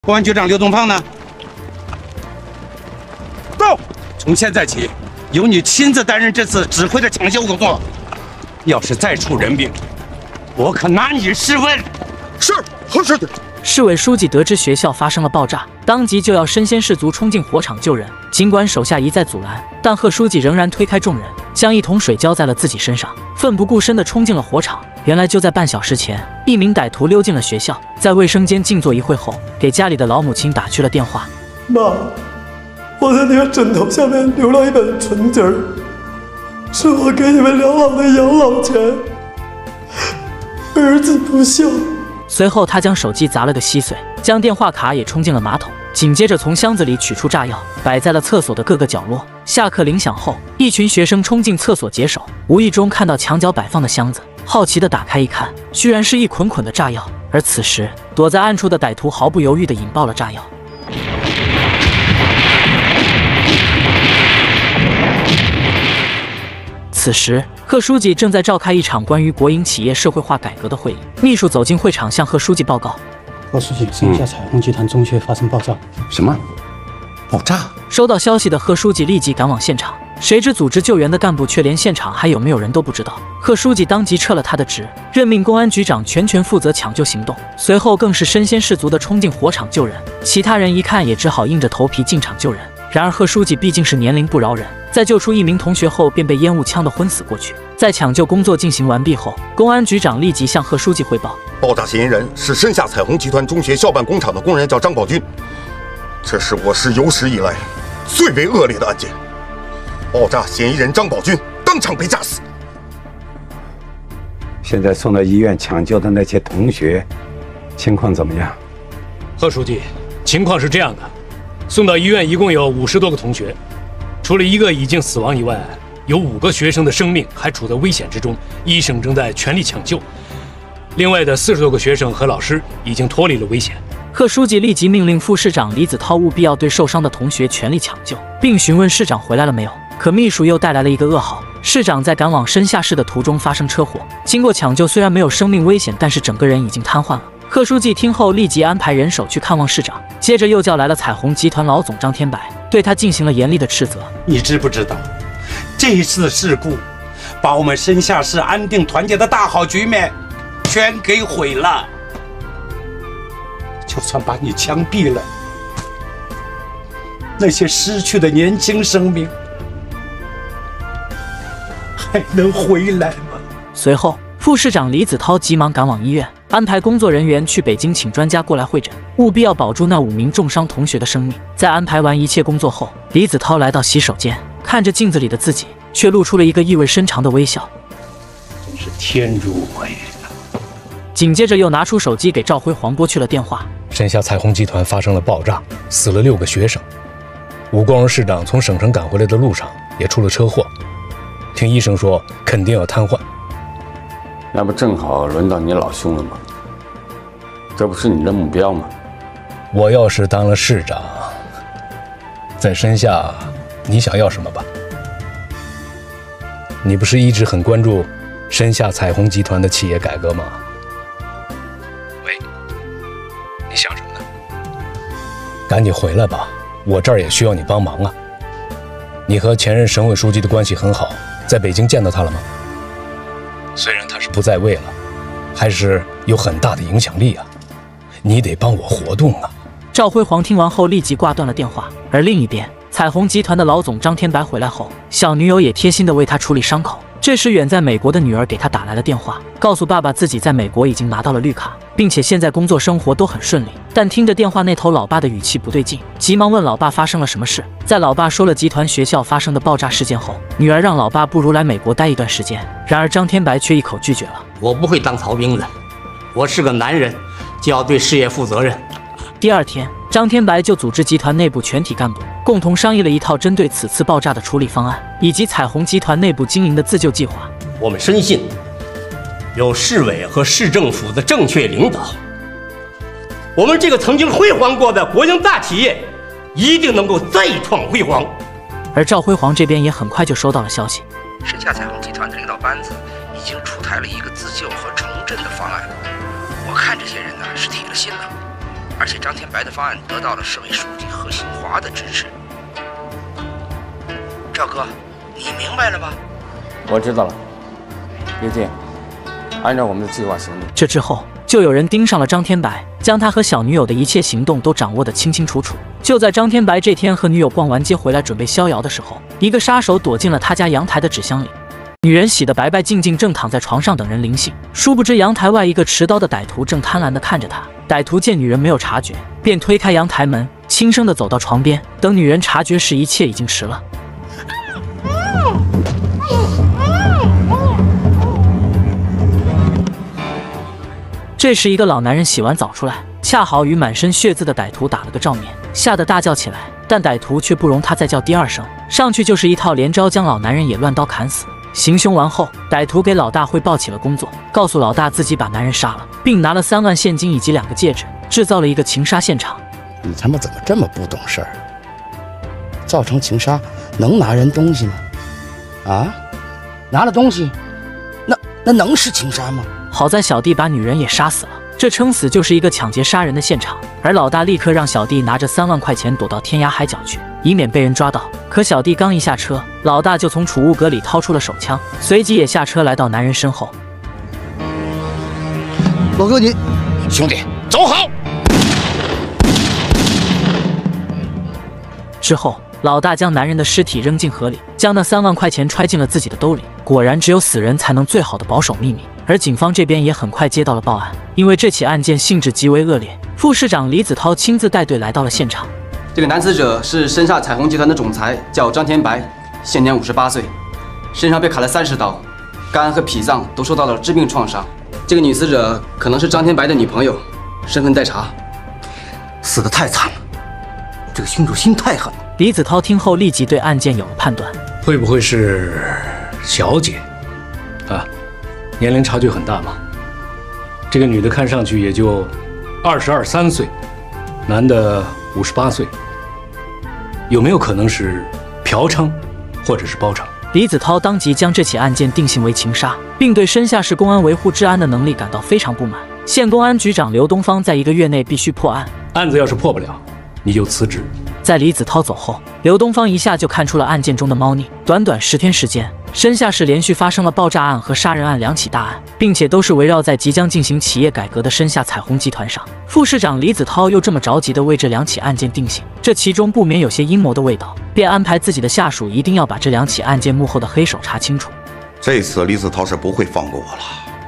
公安局长刘东胖呢？到，从现在起，由你亲自担任这次指挥的抢救工作。要是再出人命，我可拿你试问。 是，何师长。 市委书记得知学校发生了爆炸，当即就要身先士卒冲进火场救人。尽管手下一再阻拦，但贺书记仍然推开众人，将一桶水浇在了自己身上，奋不顾身地冲进了火场。原来就在半小时前，一名歹徒溜进了学校，在卫生间静坐一会后，给家里的老母亲打去了电话。 妈，我在你们枕头下面留了一本存折，是我给你们两老的养老钱。儿子不孝。 随后，他将手机砸了个稀碎，将电话卡也冲进了马桶。紧接着，从箱子里取出炸药，摆在了厕所的各个角落。下课铃响后，一群学生冲进厕所解手，无意中看到墙角摆放的箱子，好奇地打开一看，居然是一捆捆的炸药。而此时，躲在暗处的歹徒毫不犹豫地引爆了炸药。此时，贺书记正在召开一场关于国营企业社会化改革的会议。秘书走进会场，向贺书记报告： 贺书记，盛夏彩虹集团中学发生爆炸。 什么？爆炸？ 收到消息的贺书记立即赶往现场，谁知组织救援的干部却连现场还有没有人都不知道。贺书记当即撤了他的职，任命公安局长全权负责抢救行动。随后更是身先士卒地冲进火场救人，其他人一看也只好硬着头皮进场救人。然而贺书记毕竟是年龄不饶人，在救出一名同学后便被烟雾呛得昏死过去。在抢救工作进行完毕后，公安局长立即向贺书记汇报： 爆炸嫌疑人是深夏彩虹集团中学校办工厂的工人，叫张宝军。这是我市有史以来最为恶劣的案件。爆炸嫌疑人张宝军当场被炸死。 现在送到医院抢救的那些同学情况怎么样？ 贺书记，情况是这样的，送到医院一共有50多个同学，除了1个已经死亡以外，有5个学生的生命还处在危险之中，医生正在全力抢救。另外的40多个学生和老师已经脱离了危险。 贺书记立即命令副市长李子涛务必要对受伤的同学全力抢救，并询问市长回来了没有。可秘书又带来了一个噩耗，市长在赶往深夏市的途中发生车祸，经过抢救虽然没有生命危险，但是整个人已经瘫痪了。贺书记听后立即安排人手去看望市长，接着又叫来了彩虹集团老总张天白，对他进行了严厉的斥责。 你知不知道，这次事故把我们深夏市安定团结的大好局面全给毁了。就算把你枪毙了，那些失去的年轻生命还能回来吗？ 随后，副市长李子涛急忙赶往医院，安排工作人员去北京请专家过来会诊，务必要保住那5名重伤同学的生命。在安排完一切工作后，李子涛来到洗手间，看着镜子里的自己，却露出了一个意味深长的微笑。 真是天助我也！ 紧接着又拿出手机给赵辉煌拨去了电话。 深夏彩虹集团发生了爆炸，死了6个学生。吴光荣市长从省城赶回来的路上也出了车祸，听医生说肯定要瘫痪。 那不正好轮到你老兄了吗？这不是你的目标吗？ 我要是当了市长，在深夏，你想要什么吧？你不是一直很关注深夏彩虹集团的企业改革吗？喂，你想什么呢？赶紧回来吧，我这儿也需要你帮忙啊。你和前任省委书记的关系很好，在北京见到他了吗？虽然他是不在位了，还是有很大的影响力啊，你得帮我活动啊。 赵辉煌听完后立即挂断了电话。而另一边，彩虹集团的老总张天白回来后，小女友也贴心地为他处理伤口。这时远在美国的女儿给他打来了电话，告诉爸爸自己在美国已经拿到了绿卡，并且现在工作生活都很顺利。但听着电话那头老爸的语气不对劲，急忙问老爸发生了什么事。在老爸说了集团学校发生的爆炸事件后，女儿让老爸不如来美国待一段时间。然而张天白却一口拒绝了： 我不会当逃兵的，我是个男人，就要对事业负责任。 第二天，张天白就组织集团内部全体干部共同商议了一套针对此次爆炸的处理方案，以及彩虹集团内部经营的自救计划。 我们深信，有市委和市政府的正确领导，我们这个曾经辉煌过的国营大企业一定能够再创辉煌。 而赵辉煌这边也很快就收到了消息， 深夏彩虹集团的领导班子已经出台了一个自救和重振的方案，我看这些人呢是铁了心了， 而且张天白的方案得到了市委书记何新华的支持。赵哥，你明白了吗？ 我知道了，别介，按照我们的计划行动。 这之后，就有人盯上了张天白，将他和小女友的一切行动都掌握得清清楚楚。就在张天白这天和女友逛完街回来准备逍遥的时候，一个杀手躲进了他家阳台的纸箱里。女人洗得白白净净，正躺在床上等人临幸。殊不知阳台外一个持刀的歹徒正贪婪地看着他。歹徒见女人没有察觉，便推开阳台门，轻声地走到床边。等女人察觉时，一切已经迟了。这时，一个老男人洗完澡出来，恰好与满身血渍的歹徒打了个照面，吓得大叫起来。但歹徒却不容他再叫第二声，上去就是一套连招，将老男人也乱刀砍死。行凶完后，歹徒给老大汇报起了工作，告诉老大自己把男人杀了，并拿了3万现金以及2个戒指，制造了一个情杀现场。 你他妈怎么这么不懂事儿？造成情杀能拿人东西吗？啊，拿了东西，那能是情杀吗？ 好在小弟把女人也杀死了，这撑死就是一个抢劫杀人的现场。而老大立刻让小弟拿着3万块钱躲到天涯海角去，以免被人抓到。可小弟刚一下车，老大就从储物格里掏出了手枪，随即也下车来到男人身后。 老哥，你兄弟走好。 之后，老大将男人的尸体扔进河里，将那3万块钱揣进了自己的兜里。果然，只有死人才能最好的保守秘密。而警方这边也很快接到了报案，因为这起案件性质极为恶劣，副市长李子涛亲自带队来到了现场。 这个男死者是深夏彩虹集团的总裁，叫张天白，现年58岁，身上被砍了30刀，肝和脾脏都受到了致命创伤。这个女死者可能是张天白的女朋友，身份待查。 死得太惨了，这个凶手心太狠了。 李子涛听后立即对案件有了判断， 会不会是小姐啊？年龄差距很大嘛。这个女的看上去也就22、23岁，男的58岁，有没有可能是嫖娼或者是包娼？ 李子涛当即将这起案件定性为情杀，并对深夏市公安维护治安的能力感到非常不满。县公安局长刘东方在1个月内必须破案， 案子要是破不了，你就辞职。 在李子涛走后，刘东方一下就看出了案件中的猫腻。短短10天时间，深夏市连续发生了爆炸案和杀人案2起大案，并且都是围绕在即将进行企业改革的深夏彩虹集团上。副市长李子涛又这么着急地为这2起案件定性，这其中不免有些阴谋的味道，便安排自己的下属一定要把这2起案件幕后的黑手查清楚。 这次李子涛是不会放过我了。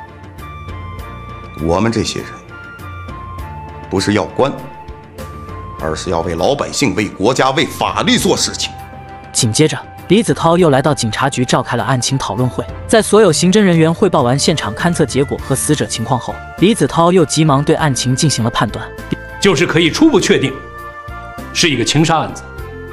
我们这些人不是要官，而是要为老百姓、为国家、为法律做事情。 紧接着，李子涛又来到警察局召开了案情讨论会。在所有刑侦人员汇报完现场勘测结果和死者情况后，李子涛又急忙对案情进行了判断， 就是可以初步确定是一个情杀案子，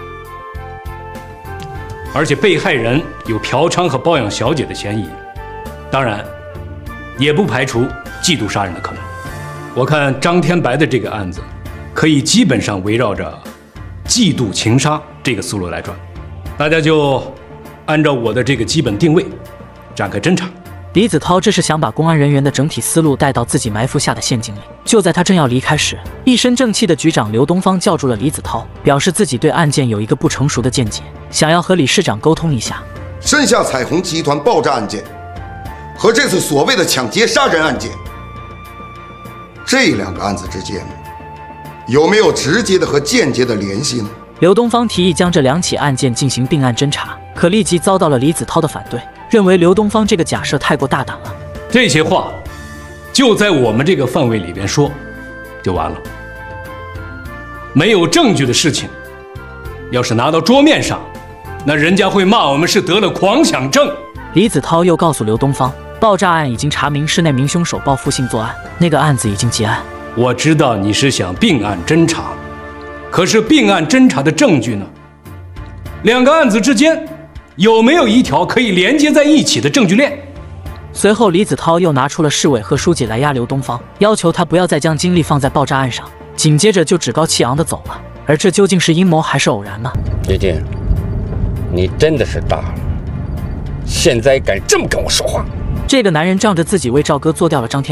而且被害人有嫖娼和包养小姐的嫌疑，当然也不排除嫉妒杀人的可能。我看张天白的这个案子可以基本上围绕着嫉妒情杀这个思路来转，大家就按照我的这个基本定位展开侦查。 李子涛这是想把公安人员的整体思路带到自己埋伏下的陷阱里。就在他正要离开时，一身正气的局长刘东方叫住了李子涛，表示自己对案件有一个不成熟的见解，想要和李市长沟通一下。 深夏彩虹集团爆炸案件和这次所谓的抢劫杀人案件，这2个案子之间有没有直接的和间接的联系呢？ 刘东方提议将这2起案件进行并案侦查，可立即遭到了李子涛的反对，认为刘东方这个假设太过大胆了。 这些话就在我们这个范围里边说就完了，没有证据的事情要是拿到桌面上，那人家会骂我们是得了狂想症。 李子涛又告诉刘东方，爆炸案已经查明是那名凶手报复性作案，那个案子已经结案。 我知道你是想并案侦查，可是并案侦查的证据呢？2个案子之间有没有一条可以连接在一起的证据链？ 随后，李子涛又拿出了市委贺书记来压刘东方，要求他不要再将精力放在爆炸案上。紧接着就趾高气扬地走了。而这究竟是阴谋还是偶然呢？ 叶静，你真的是大了，现在敢这么跟我说话？ 这个男人仗着自己为赵哥做掉了张天白，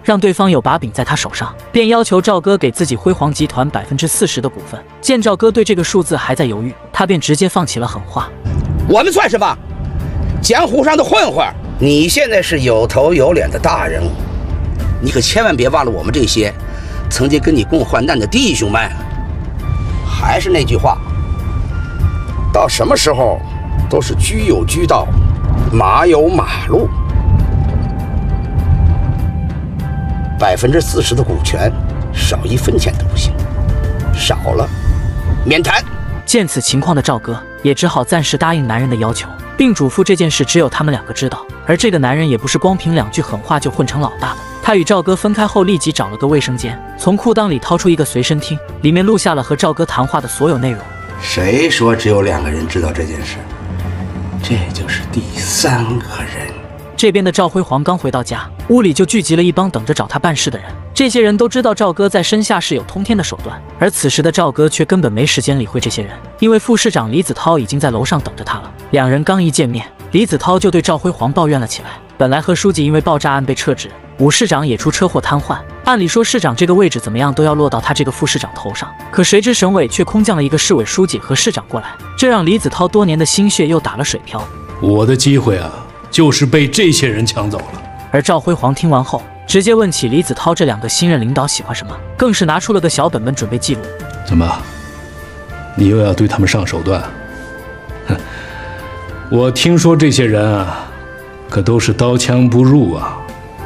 让对方有把柄在他手上，便要求赵哥给自己辉煌集团40%的股份。见赵哥对这个数字还在犹豫，他便直接放起了狠话： 我们算什么？江湖上的混混，你现在是有头有脸的大人物，你可千万别忘了我们这些曾经跟你共患难的弟兄们。还是那句话，到什么时候都是居有居道，马有马路。40%的股权，少1分钱都不行，少了免谈。 见此情况的赵哥也只好暂时答应男人的要求，并嘱咐这件事只有他们2个知道。而这个男人也不是光凭2句狠话就混成老大的，他与赵哥分开后立即找了个卫生间，从裤裆里掏出一个随身听，里面录下了和赵哥谈话的所有内容。 谁说只有2个人知道这件事？这就是第3个人。 这边的赵辉煌刚回到家，屋里就聚集了一帮等着找他办事的人。这些人都知道赵哥在身下是有通天的手段，而此时的赵哥却根本没时间理会这些人，因为副市长李子韬已经在楼上等着他了。2人刚一见面，李子韬就对赵辉煌抱怨了起来。本来何书记因为爆炸案被撤职，5市长也出车祸瘫痪，按理说市长这个位置怎么样都要落到他这个副市长头上，可谁知省委却空降了一个市委书记和市长过来，这让李子韬多年的心血又打了水漂。 我的机会啊，就是被这些人抢走了。 而赵辉煌听完后，直接问起李子韬这2个新任领导喜欢什么，更是拿出了个小本本准备记录。 怎么，你又要对他们上手段？哼，我听说这些人啊，可都是刀枪不入啊。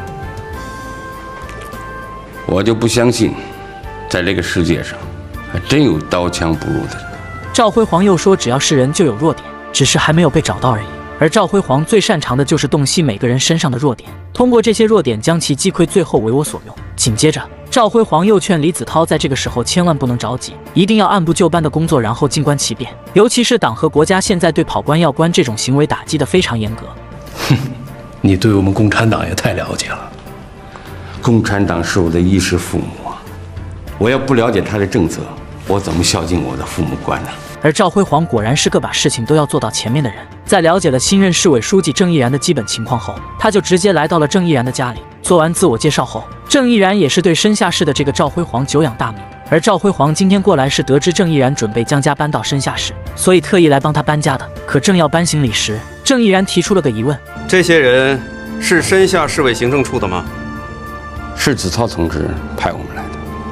我就不相信，在这个世界上，还真有刀枪不入的人。 赵辉煌又说，只要是人就有弱点，只是还没有被找到而已。而赵辉煌最擅长的就是洞悉每个人身上的弱点，通过这些弱点将其击溃，最后为我所用。紧接着，赵辉煌又劝李子韬在这个时候千万不能着急，一定要按部就班的工作，然后静观其变。尤其是党和国家现在对跑官要官这种行为打击得非常严格。 哼，你对我们共产党也太了解了。 共产党是我的衣食父母啊，我要不了解他的政策，我怎么孝敬我的父母官呢？ 而赵辉煌果然是个把事情都要做到前面的人。在了解了新任市委书记郑毅然的基本情况后，他就直接来到了郑毅然的家里。做完自我介绍后，郑毅然也是对深下市的这个赵辉煌久仰大名。而赵辉煌今天过来是得知郑毅然准备将家搬到深下市，所以特意来帮他搬家的。可正要搬行李时，郑毅然提出了个疑问： 这些人是深下市委行政处的吗？ 是子韬同志派我们来的。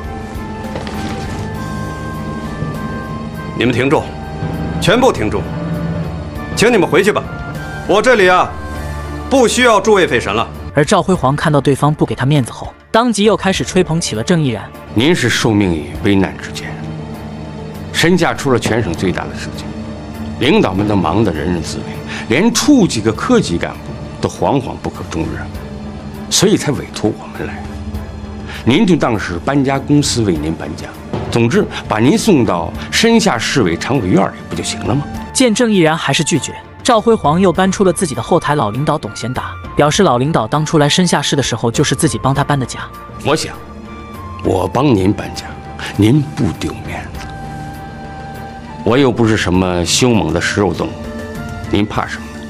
你们停住，全部停住，请你们回去吧。我这里啊，不需要诸位费神了。 而赵辉煌看到对方不给他面子后，当即又开始吹捧起了郑毅然。 您是受命于危难之间，深下出了全省最大的事情，领导们都忙得人人自危，连处几个科级干部都惶惶不可终日，所以才委托我们来。您就当是搬家公司为您搬家，总之把您送到深下市委常委院里不就行了吗？ 见郑毅然还是拒绝，赵辉煌又搬出了自己的后台老领导董贤达，表示老领导当初来深下市的时候就是自己帮他搬的家。 我想，我帮您搬家，您不丢面子。我又不是什么凶猛的食肉动物，您怕什么呢？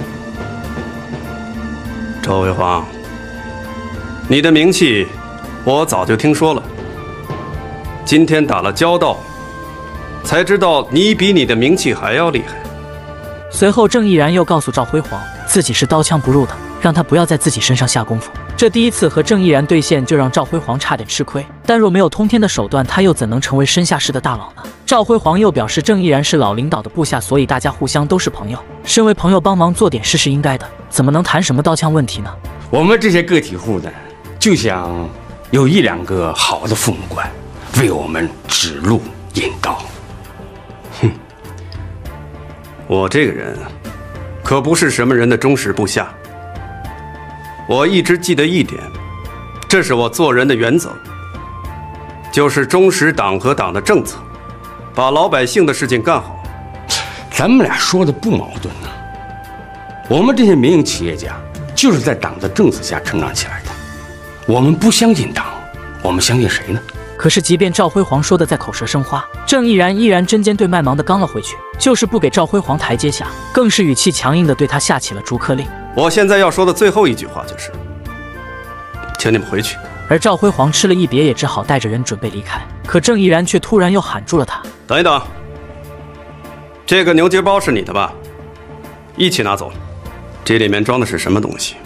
赵辉煌，你的名气我早就听说了，今天打了交道，才知道你比你的名气还要厉害。 随后郑毅然又告诉赵辉煌，自己是刀枪不入的，让他不要在自己身上下功夫。这第一次和郑毅然对线，就让赵辉煌差点吃亏。但若没有通天的手段，他又怎能成为深下市的大佬呢？赵辉煌又表示，郑毅然是老领导的部下，所以大家互相都是朋友，身为朋友帮忙做点事是应该的，怎么能谈什么刀枪问题呢？ 我们这些个体户呢，就想有1、2个好的父母官，为我们指路引导。 哼，我这个人可不是什么人的忠实部下。我一直记得一点，这是我做人的原则，就是忠实党和党的政策，把老百姓的事情干好。 咱们俩说的不矛盾呢。我们这些民营企业家就是在党的政策下成长起来的。我们不相信党，我们相信谁呢？ 可是即便赵辉煌说的再口舌生花，郑毅然依然针尖对麦芒的刚了回去，就是不给赵辉煌台阶下，更是语气强硬的对他下起了逐客令。 我现在要说的最后一句话就是，请你们回去， 而赵辉煌吃了一瘪，也只好带着人准备离开。可郑毅然却突然又喊住了他：“ 等一等，这个牛筋包是你的吧？一起拿走。这里面装的是什么东西？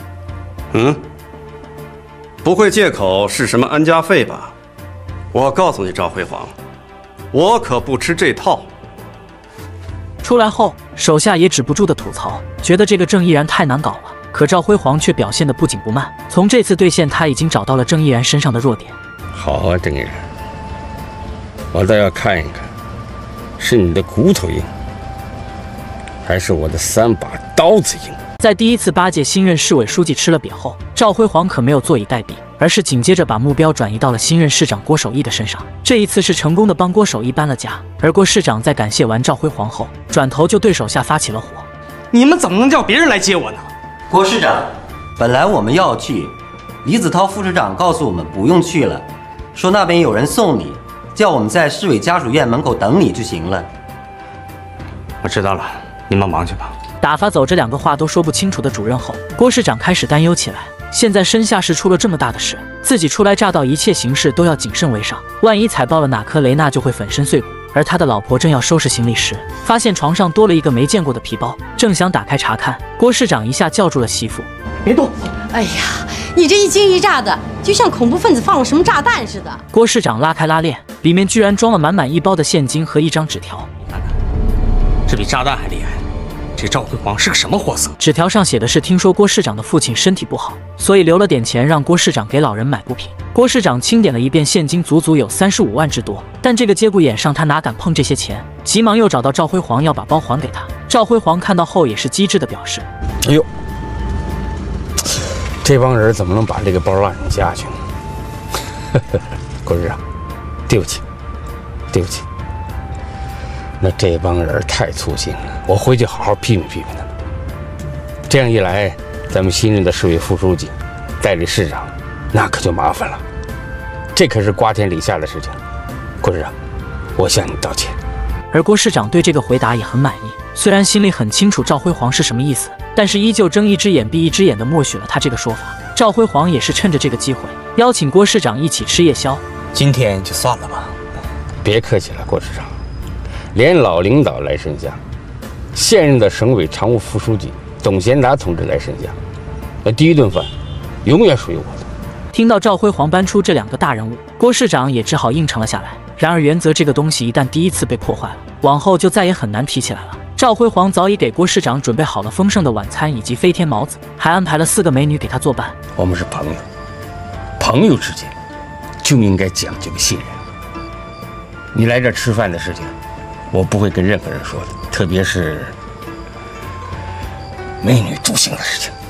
不会借口是什么安家费吧？我告诉你，赵辉煌，我可不吃这套。” 出来后，手下也止不住的吐槽，觉得这个郑毅然太难搞了。可赵辉煌却表现得不紧不慢，从这次兑现，他已经找到了郑毅然身上的弱点。 好啊，郑毅然，我倒要看一看，是你的骨头硬，还是我的3把刀子硬。 在第一次巴结新任市委书记吃了瘪后，赵辉煌可没有坐以待毙，而是紧接着把目标转移到了新任市长郭守义的身上。这一次是成功的帮郭守义搬了家，而郭市长在感谢完赵辉煌后，转头就对手下发起了火：“ 你们怎么能叫别人来接我呢？” 郭市长，本来我们要去，李子韬副市长告诉我们不用去了，说那边有人送你，叫我们在市委家属院门口等你就行了。 我知道了，你们忙去吧。 打发走这2个话都说不清楚的主任后，郭市长开始担忧起来。现在申夏市出了这么大的事，自己初来乍到，一切行事都要谨慎为上，万一踩爆了哪颗雷，那就会粉身碎骨。而他的老婆正要收拾行李时，发现床上多了一个没见过的皮包，正想打开查看，郭市长一下叫住了媳妇：“ 别动！” 哎呀，你这一惊一乍的，就像恐怖分子放了什么炸弹似的。 郭市长拉开拉链，里面居然装了满满1包的现金和1张纸条。 你看看，这比炸弹还厉害。这赵辉煌是个什么货色？ 纸条上写的是：听说郭市长的父亲身体不好，所以留了点钱让郭市长给老人买补品。郭市长清点了一遍，现金足足有35万之多。但这个节骨眼上，他哪敢碰这些钱？急忙又找到赵辉煌要把包还给他。赵辉煌看到后也是机智的表示：“ 哎呦，这帮人怎么能把这个包让人家去呢？郭市长，对不起，对不起。那这帮人太粗心了，我回去好好批评批评他们。这样一来，咱们新任的市委副书记、代理市长，那可就麻烦了。这可是瓜天李下的事情。郭市长，我向你道歉。” 而郭市长对这个回答也很满意，虽然心里很清楚赵辉煌是什么意思，但是依旧睁一只眼闭一只眼的默许了他这个说法。赵辉煌也是趁着这个机会，邀请郭市长一起吃夜宵。 今天就算了吧。 别客气了，郭市长。连老领导来申夏，现任的省委常务副书记董贤达同志来申夏，那第一顿饭永远属于我的。 听到赵辉煌搬出这2个大人物，郭市长也只好应承了下来。然而原则这个东西一旦第一次被破坏了，往后就再也很难提起来了。赵辉煌早已给郭市长准备好了丰盛的晚餐以及飞天毛子，还安排了4个美女给他作伴。 我们是朋友，朋友之间就应该讲究个信任。你来这吃饭的事情，我不会跟任何人说的，特别是美女助兴的事情，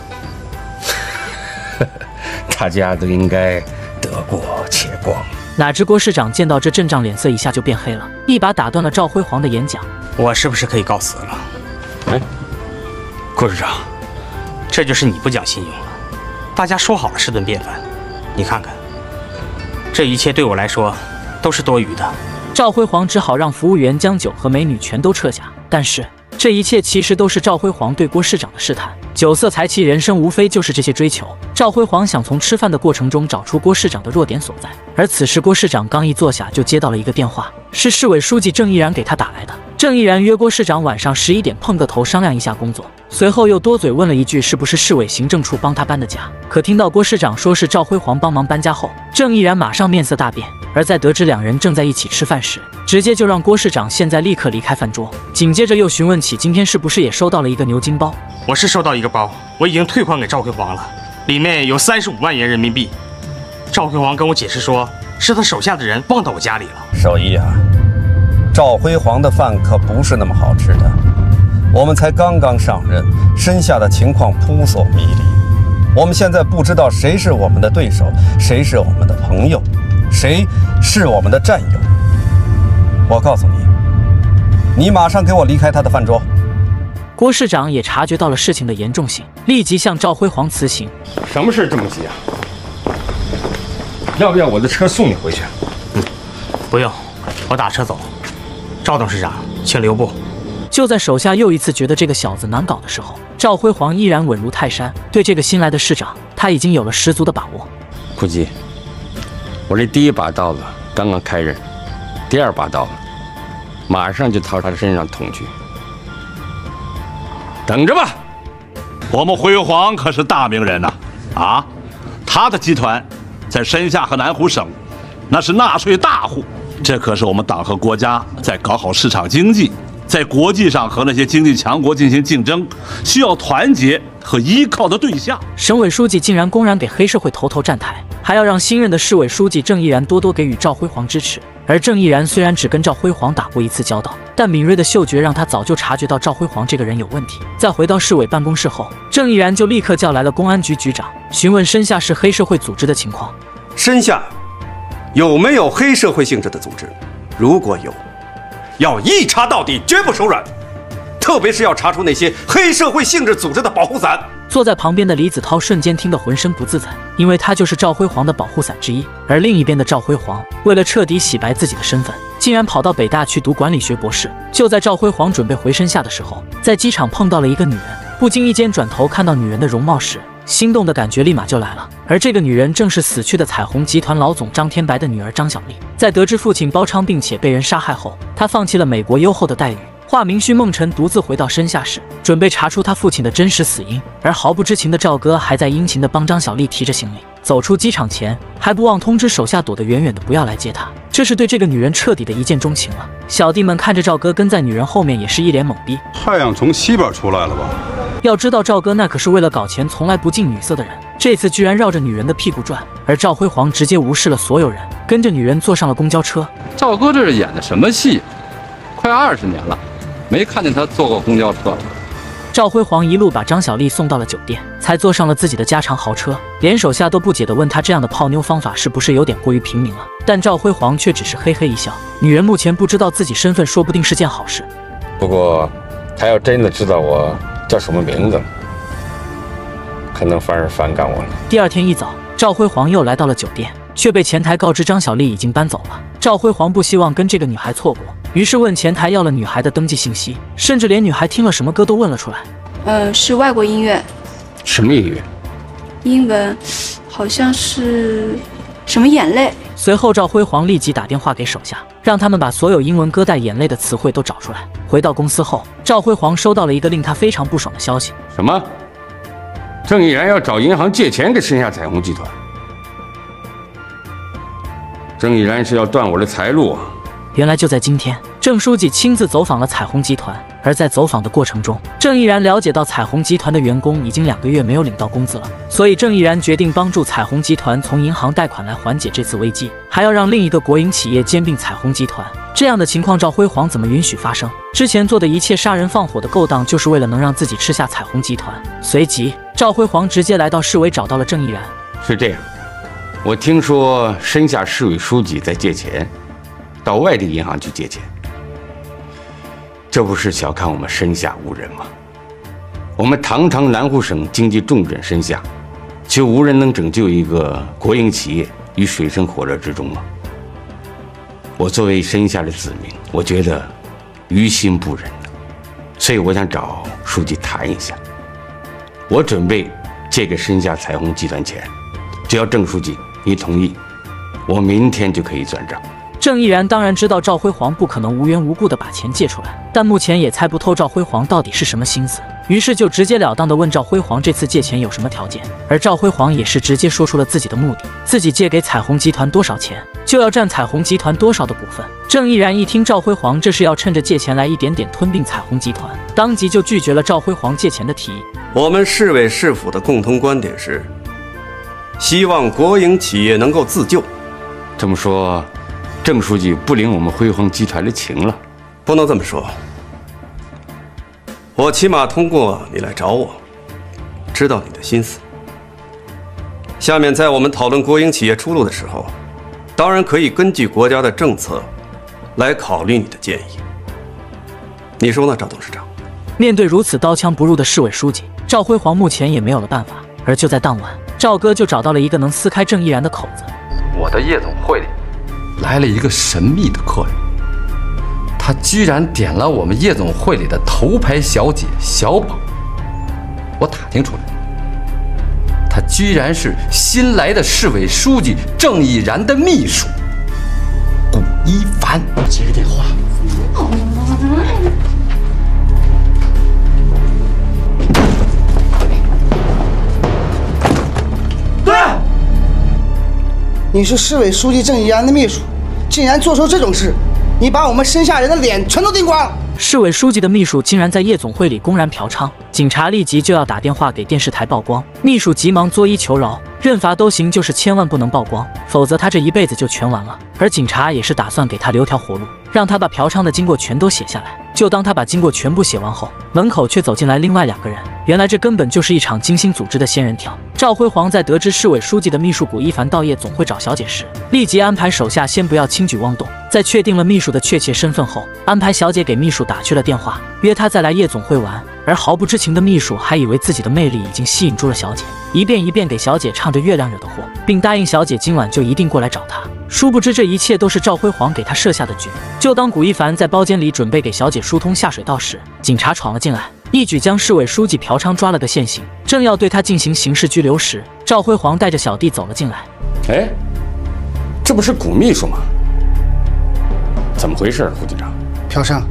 大家都应该得过且过。 哪知郭市长见到这阵仗，脸色一下就变黑了，一把打断了赵辉煌的演讲：“ 我是不是可以告辞了？” 哎， 郭市长，这就是你不讲信用了。大家说好了是顿便饭，你看看，这一切对我来说都是多余的。 赵辉煌只好让服务员将酒和美女全都撤下，但是这一切其实都是赵辉煌对郭市长的试探。酒色财气，人生无非就是这些追求。赵辉煌想从吃饭的过程中找出郭市长的弱点所在，而此时郭市长刚一坐下，就接到了一个电话，是市委书记郑毅然给他打来的。郑毅然约郭市长晚上11点碰个头，商量一下工作。随后又多嘴问了一句是不是市委行政处帮他搬的家。可听到郭市长说是赵辉煌帮忙搬家后，郑毅然马上面色大变。而在得知2人正在一起吃饭时，直接就让郭市长现在立刻离开饭桌。紧接着又询问起今天是不是也收到了一个牛津包。 我是收到一个包，我已经退还给赵辉煌了，里面有35万元人民币。赵辉煌跟我解释说，是他手下的人忘到我家里了。 守义啊，赵辉煌的饭可不是那么好吃的。我们才刚刚上任，身下的情况扑朔迷离。我们现在不知道谁是我们的对手，谁是我们的朋友，谁是我们的战友。我告诉你，你马上给我离开他的饭桌。 郭市长也察觉到了事情的严重性，立即向赵辉煌辞行。 什么事这么急啊？要不要我的车送你回去？ 不用，我打车走。赵董事长，请留步。 就在手下又一次觉得这个小子难搞的时候，赵辉煌依然稳如泰山。对这个新来的市长，他已经有了十足的把握。 不急， 我这第一把刀子刚刚开刃，第二把刀子马上就朝他身上捅去。等着吧， 我们辉煌可是大名人呐！啊，他的集团在深下和南湖省，那是纳税大户。这可是我们党和国家在搞好市场经济，在国际上和那些经济强国进行竞争，需要团结和依靠的对象。 省委书记竟然公然给黑社会头头站台，还要让新任的市委书记郑毅然多多给予赵辉煌支持。而郑毅然虽然只跟赵辉煌打过一次交道，但敏锐的嗅觉让他早就察觉到赵辉煌这个人有问题。在回到市委办公室后，郑毅然就立刻叫来了公安局局长，询问深下市黑社会组织的情况。 深下有没有黑社会性质的组织？如果有，要一查到底，绝不手软。特别是要查出那些黑社会性质组织的保护伞。 坐在旁边的李子韬瞬间听得浑身不自在，因为他就是赵辉煌的保护伞之一。而另一边的赵辉煌，为了彻底洗白自己的身份，竟然跑到北大去读管理学博士。就在赵辉煌准备回深下的时候，在机场碰到了一个女人，不经意间转头看到女人的容貌时，心动的感觉立马就来了。而这个女人正是死去的彩虹集团老总张天白的女儿张小丽。在得知父亲包昌并且被人杀害后，她放弃了美国优厚的待遇，化名婿孟辰独自回到深下市，准备查出他父亲的真实死因。而毫不知情的赵哥还在殷勤地帮张小丽提着行李。走出机场前，还不忘通知手下躲得远远的，不要来接他。这是对这个女人彻底的一见钟情了。小弟们看着赵哥跟在女人后面，也是一脸懵逼。 太阳从西边出来了吧？ 要知道赵哥那可是为了搞钱从来不近女色的人，这次居然绕着女人的屁股转。而赵辉煌直接无视了所有人，跟着女人坐上了公交车。 赵哥这是演的什么戏？快20年了，没看见他坐过公交车。 赵辉煌一路把张小丽送到了酒店，才坐上了自己的加长豪车。连手下都不解地问他，这样的泡妞方法是不是有点过于平民了？但赵辉煌却只是嘿嘿一笑。女人目前不知道自己身份，说不定是件好事。 不过，他要真的知道我叫什么名字，可能反而反感我了。 第二天一早，赵辉煌又来到了酒店，却被前台告知张小丽已经搬走了。赵辉煌不希望跟这个女孩错过，于是问前台要了女孩的登记信息，甚至连女孩听了什么歌都问了出来。 是外国音乐。 什么音乐？ 英文，好像是什么眼泪。 随后赵辉煌立即打电话给手下，让他们把所有英文歌带眼泪的词汇都找出来。回到公司后，赵辉煌收到了一个令他非常不爽的消息。 什么？郑毅然要找银行借钱给深下彩虹集团？郑毅然是要断我的财路啊！ 原来就在今天，郑书记亲自走访了彩虹集团。而在走访的过程中，郑毅然了解到彩虹集团的员工已经2个月没有领到工资了，所以郑毅然决定帮助彩虹集团从银行贷款来缓解这次危机，还要让另一个国营企业兼并彩虹集团。这样的情况赵辉煌怎么允许发生？之前做的一切杀人放火的勾当，就是为了能让自己吃下彩虹集团。随即，赵辉煌直接来到市委找到了郑毅然。 是这样，我听说深下市委书记在借钱，到外地银行去借钱。这不是小看我们深下无人吗？我们堂堂南湖省经济重镇深下，却无人能拯救一个国营企业于水深火热之中吗？我作为深下的子民，我觉得于心不忍的，所以我想找书记谈一下。我准备借给深下彩虹集团钱，只要郑书记你同意，我明天就可以转账。 郑毅然当然知道赵辉煌不可能无缘无故的把钱借出来，但目前也猜不透赵辉煌到底是什么心思，于是就直截了当的问赵辉煌这次借钱有什么条件。而赵辉煌也是直接说出了自己的目的，自己借给彩虹集团多少钱，就要占彩虹集团多少的股份。郑毅然一听赵辉煌这是要趁着借钱来一点点吞并彩虹集团，当即就拒绝了赵辉煌借钱的提议。 我们市委市府的共同观点是，希望国营企业能够自救。 这么说，郑书记不领我们辉煌集团的情了？ 不能这么说，我起码通过你来找我，知道你的心思。下面在我们讨论国营企业出路的时候，当然可以根据国家的政策来考虑你的建议。你说呢，赵董事长？ 面对如此刀枪不入的市委书记，赵辉煌目前也没有了办法。而就在当晚，赵哥就找到了一个能撕开郑毅然的口子。 我的夜总会里来了一个神秘的客人，他居然点了我们夜总会里的头牌小姐小宝。我打听出来， 他居然是新来的市委书记郑毅然的秘书古一凡。 接个电话。 对，你是市委书记郑毅然的秘书，竟然做出这种事，你把我们身下人的脸全都盯光了。 市委书记的秘书竟然在夜总会里公然嫖娼，警察立即就要打电话给电视台曝光。秘书急忙作揖求饶，认罚都行，就是千万不能曝光，否则他这一辈子就全完了。而警察也是打算给他留条活路，让他把嫖娼的经过全都写下来。就当他把经过全部写完后，门口却走进来另外2个人。原来这根本就是一场精心组织的仙人跳。赵辉煌在得知市委书记的秘书古一凡到夜总会找小姐时，立即安排手下先不要轻举妄动。在确定了秘书的确切身份后，安排小姐给秘书打去了电话，约他再来夜总会玩。而毫不知情的秘书还以为自己的魅力已经吸引住了小姐，一遍一遍给小姐唱着月亮惹的祸，并答应小姐今晚就一定过来找他。殊不知这一切都是赵辉煌给他设下的局。就当古一凡在包间里准备给小姐疏通下水道时，警察闯了进来，一举将市委书记嫖娼抓了个现行。正要对他进行刑事拘留时，赵辉煌带着小弟走了进来。 哎，这不是古秘书吗？怎么回事，胡局长？ 嫖娼。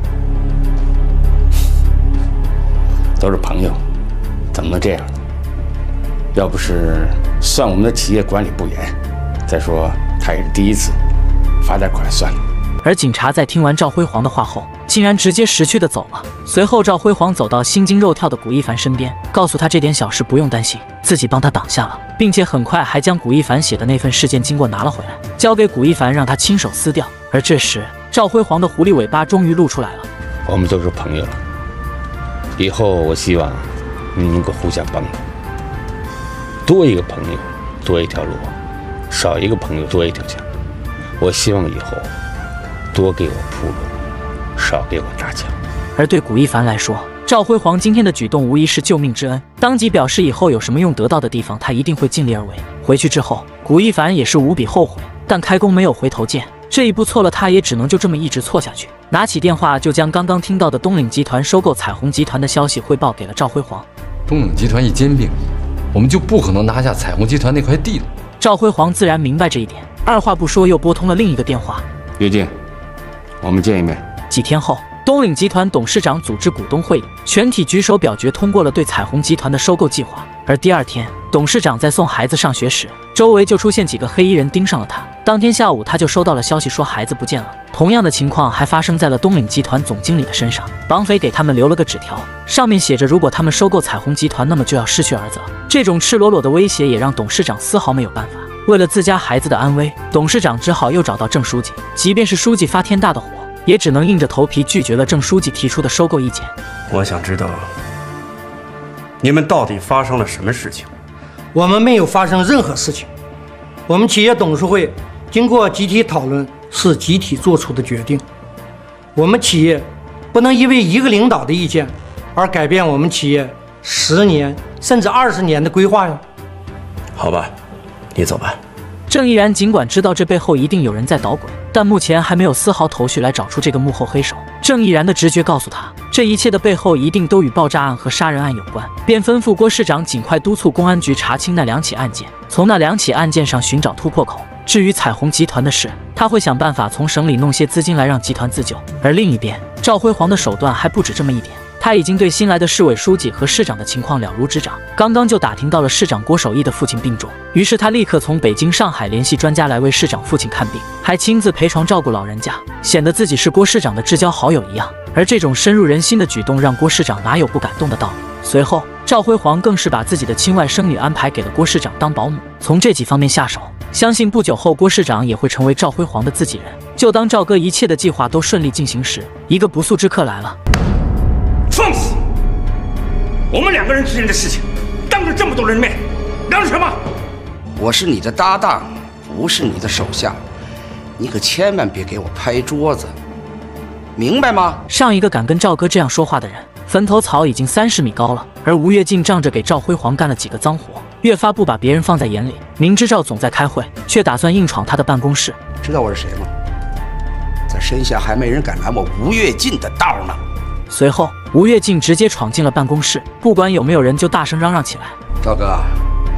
都是朋友，怎么能这样呢？要不是算我们的企业管理不严，再说他也是第一次，罚点款算了。 而警察在听完赵辉煌的话后，竟然直接识趣的走了。随后赵辉煌走到心惊肉跳的古一凡身边，告诉他这点小事不用担心，自己帮他挡下了，并且很快还将古一凡写的那份事件经过拿了回来，交给古一凡让他亲手撕掉。而这时赵辉煌的狐狸尾巴终于露出来了。 我们都是朋友了，以后我希望你能够互相帮助，多一个朋友多一条路，少一个朋友多一条墙。我希望以后多给我铺路，少给我搭墙。 而对古一凡来说，赵辉煌今天的举动无疑是救命之恩，当即表示以后有什么用得到的地方，他一定会尽力而为。回去之后，古一凡也是无比后悔，但开弓没有回头箭，这一步错了，他也只能就这么一直错下去。拿起电话就将刚刚听到的东岭集团收购彩虹集团的消息汇报给了赵辉煌。 东岭集团一兼并，我们就不可能拿下彩虹集团那块地了。 赵辉煌自然明白这一点，二话不说又拨通了另一个电话。 岳静，我们见一面。 几天后，东岭集团董事长组织股东会议，全体举手表决通过了对彩虹集团的收购计划。而第二天，董事长在送孩子上学时，周围就出现几个黑衣人盯上了他。当天下午，他就收到了消息说孩子不见了。同样的情况还发生在了东岭集团总经理的身上。绑匪给他们留了个纸条，上面写着如果他们收购彩虹集团，那么就要失去儿子了。这种赤裸裸的威胁也让董事长丝毫没有办法。为了自家孩子的安危，董事长只好又找到郑书记。即便是书记发天大的火，也只能硬着头皮拒绝了郑书记提出的收购意见。 我想知道，你们到底发生了什么事情？ 我们没有发生任何事情，我们企业董事会经过集体讨论，是集体做出的决定。我们企业不能因为一个领导的意见而改变我们企业10年甚至20年的规划呀。 好吧，你走吧。 郑毅然尽管知道这背后一定有人在捣鬼，但目前还没有丝毫头绪来找出这个幕后黑手。郑毅然的直觉告诉他，这一切的背后一定都与爆炸案和杀人案有关，便吩咐郭市长尽快督促公安局查清那2起案件，从那2起案件上寻找突破口。至于彩虹集团的事，他会想办法从省里弄些资金来让集团自救。而另一边，赵辉煌的手段还不止这么一点。他已经对新来的市委书记和市长的情况了如指掌，刚刚就打听到了市长郭守义的父亲病重，于是他立刻从北京、上海联系专家来为市长父亲看病，还亲自陪床照顾老人家，显得自己是郭市长的至交好友一样。而这种深入人心的举动让郭市长哪有不感动的道理？随后，赵辉煌更是把自己的亲外甥女安排给了郭市长当保姆。从这几方面下手，相信不久后郭市长也会成为赵辉煌的自己人。就当赵哥一切的计划都顺利进行时，一个不速之客来了。 放肆！我们2个人之间的事情，当着这么多人的面，嚷什么？ 我是你的搭档，不是你的手下，你可千万别给我拍桌子，明白吗？ 上一个敢跟赵哥这样说话的人，坟头草已经30米高了。而吴跃进仗着给赵辉煌干了几个脏活，越发不把别人放在眼里。明知赵总在开会，却打算硬闯他的办公室。 知道我是谁吗？在身下还没人敢拦我吴跃进的道呢。 随后，吴跃进直接闯进了办公室，不管有没有人就大声嚷嚷起来：“ 赵哥，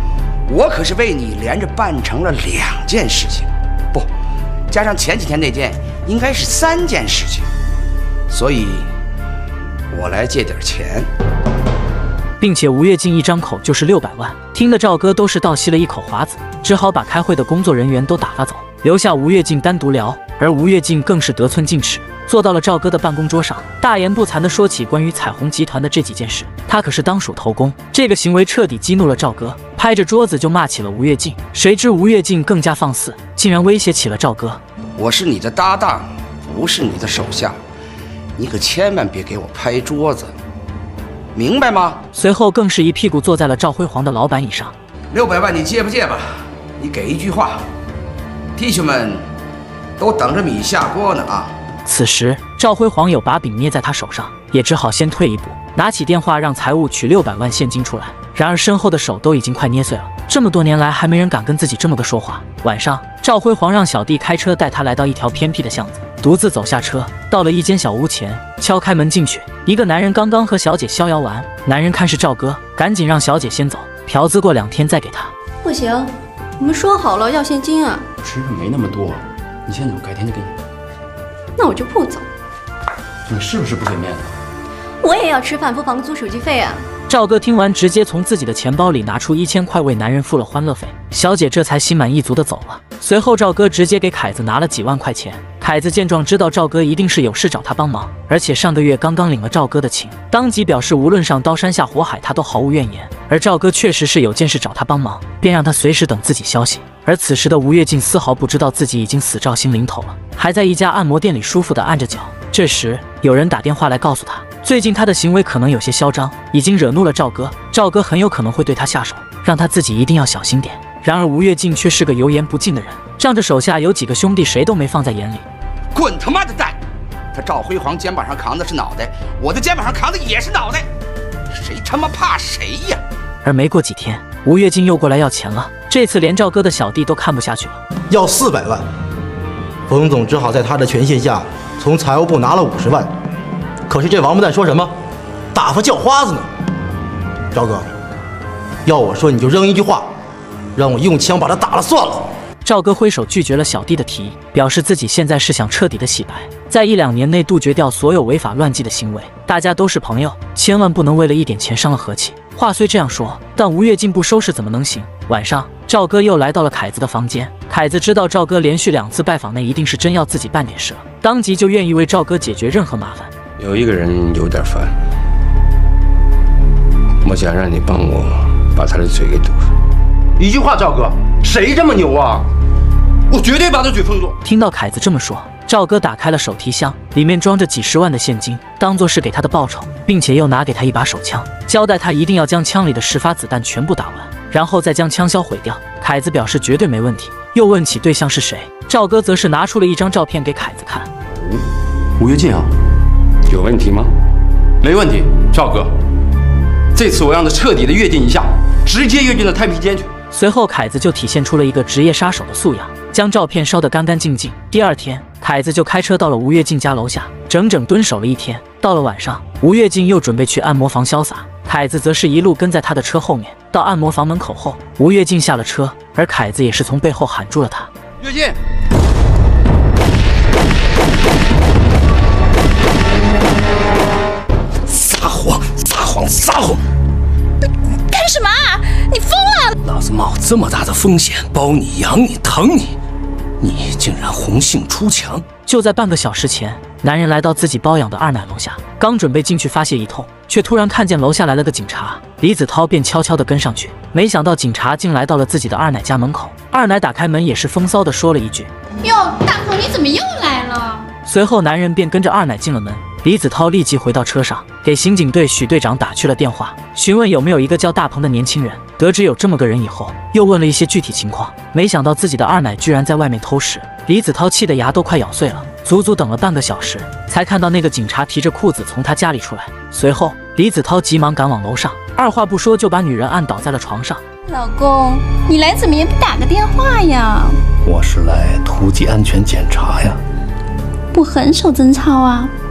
我可是为你连着办成了2件事情，不，加上前几天那件，应该是3件事情。所以，我来借点钱。 并且吴跃进一张口就是600万，听得赵哥都是倒吸了一口华子，只好把开会的工作人员都打发走，留下吴跃进单独聊。而吴跃进更是得寸进尺，坐到了赵哥的办公桌上，大言不惭地说起关于彩虹集团的这几件事。他可是当属头功，这个行为彻底激怒了赵哥，拍着桌子就骂起了吴跃进。谁知吴跃进更加放肆，竟然威胁起了赵哥：“ 我是你的搭档，不是你的手下，你可千万别给我拍桌子，明白吗？” 随后更是一屁股坐在了赵辉煌的老板椅上。 600万你借不借吧？你给一句话，弟兄们都等着米下锅呢啊！ 此时赵辉煌有把柄捏在他手上，也只好先退一步，拿起电话让财务取600万现金出来。然而身后的手都已经快捏碎了，这么多年来还没人敢跟自己这么个说话。晚上，赵辉煌让小弟开车带他来到一条偏僻的巷子，独自走下车，到了一间小屋前，敲开门进去。一个男人刚刚和小姐逍遥完，男人看是赵哥，赶紧让小姐先走，嫖资过2天再给他。 不行，我们说好了要现金啊。 吃饭没那么多，你先走，改天再给你。 那我就不走。 你是不是不给面子？ 我也要吃饭付房租手机费啊。 赵哥听完，直接从自己的钱包里拿出1000块为男人付了欢乐费，小姐这才心满意足的走了。随后赵哥直接给凯子拿了几万块钱。凯子见状知道赵哥一定是有事找他帮忙，而且上个月刚刚领了赵哥的情，当即表示无论上刀山下火海他都毫无怨言。而赵哥确实是有件事找他帮忙，便让他随时等自己消息。而此时的吴跃进丝毫不知道自己已经死赵心临头了，还在一家按摩店里舒服的按着脚。这时有人打电话来告诉他，最近他的行为可能有些嚣张，已经惹怒了赵哥，赵哥很有可能会对他下手，让他自己一定要小心点。然而吴跃进却是个油盐不进的人，仗着手下有几个兄弟，谁都没放在眼里。 滚他妈的蛋！他赵辉煌肩膀上扛的是脑袋，我的肩膀上扛的也是脑袋，谁他妈怕谁呀？ 而没过几天，吴跃进又过来要钱了，这次连赵哥的小弟都看不下去了， 要400万。冯总只好在他的权限下从财务部拿了50万，可是这王八蛋说什么打发叫花子呢？赵哥，要我说你就扔一句话，让我用枪把他打了算了。 赵哥挥手拒绝了小弟的提议，表示自己现在是想彻底的洗白，在1-2年内杜绝掉所有违法乱纪的行为。大家都是朋友，千万不能为了一点钱伤了和气。话虽这样说，但吴跃进不收拾怎么能行？晚上，赵哥又来到了凯子的房间。凯子知道赵哥连续2次拜访，那一定是真要自己办点事了，当即就愿意为赵哥解决任何麻烦。 有一个人有点烦，我想让你帮我把他的嘴给堵上。 一句话，赵哥，谁这么牛啊？我绝对把他嘴封住。 听到凯子这么说，赵哥打开了手提箱，里面装着几10万的现金，当作是给他的报酬，并且又拿给他一把手枪，交代他一定要将枪里的10发子弹全部打完，然后再将枪销毁掉。凯子表示绝对没问题，又问起对象是谁。赵哥则是拿出了一张照片给凯子看。 吴跃进啊， 有问题吗？ 没问题，赵哥，这次我让他彻底的跃进一下，直接跃进了太平间去。 随后凯子就体现出了一个职业杀手的素养，将照片烧得干干净净。第2天，凯子就开车到了吴跃进家楼下，整整蹲守了1天。到了晚上，吴跃进又准备去按摩房潇洒，凯子则是一路跟在他的车后面。到按摩房门口后，吴跃进下了车，而凯子也是从背后喊住了他。 跃进！ 撒谎！撒谎！撒谎！ 干什么啊？你疯了！ 老子冒这么大的风险包你、养你、疼你，你竟然红杏出墙！ 就在半个小时前，男人来到自己包养的二奶楼下，刚准备进去发泄一通，却突然看见楼下来了个警察，李子韬便悄悄地跟上去。没想到警察竟来到了自己的二奶家门口，二奶打开门也是风骚地说了一句：“ 哟，大头你怎么又来了？” 随后男人便跟着二奶进了门。李子韬立即回到车上，给刑警队许队长打去了电话，询问有没有一个叫大鹏的年轻人。得知有这么个人以后，又问了一些具体情况，没想到自己的二奶居然在外面偷食。李子韬气得牙都快咬碎了，足足等了半个小时，才看到那个警察提着裤子从他家里出来。随后，李子韬急忙赶往楼上，二话不说就把女人按倒在了床上。 老公，你来怎么也不打个电话呀？ 我是来突击安全检查呀。 不很守贞操啊？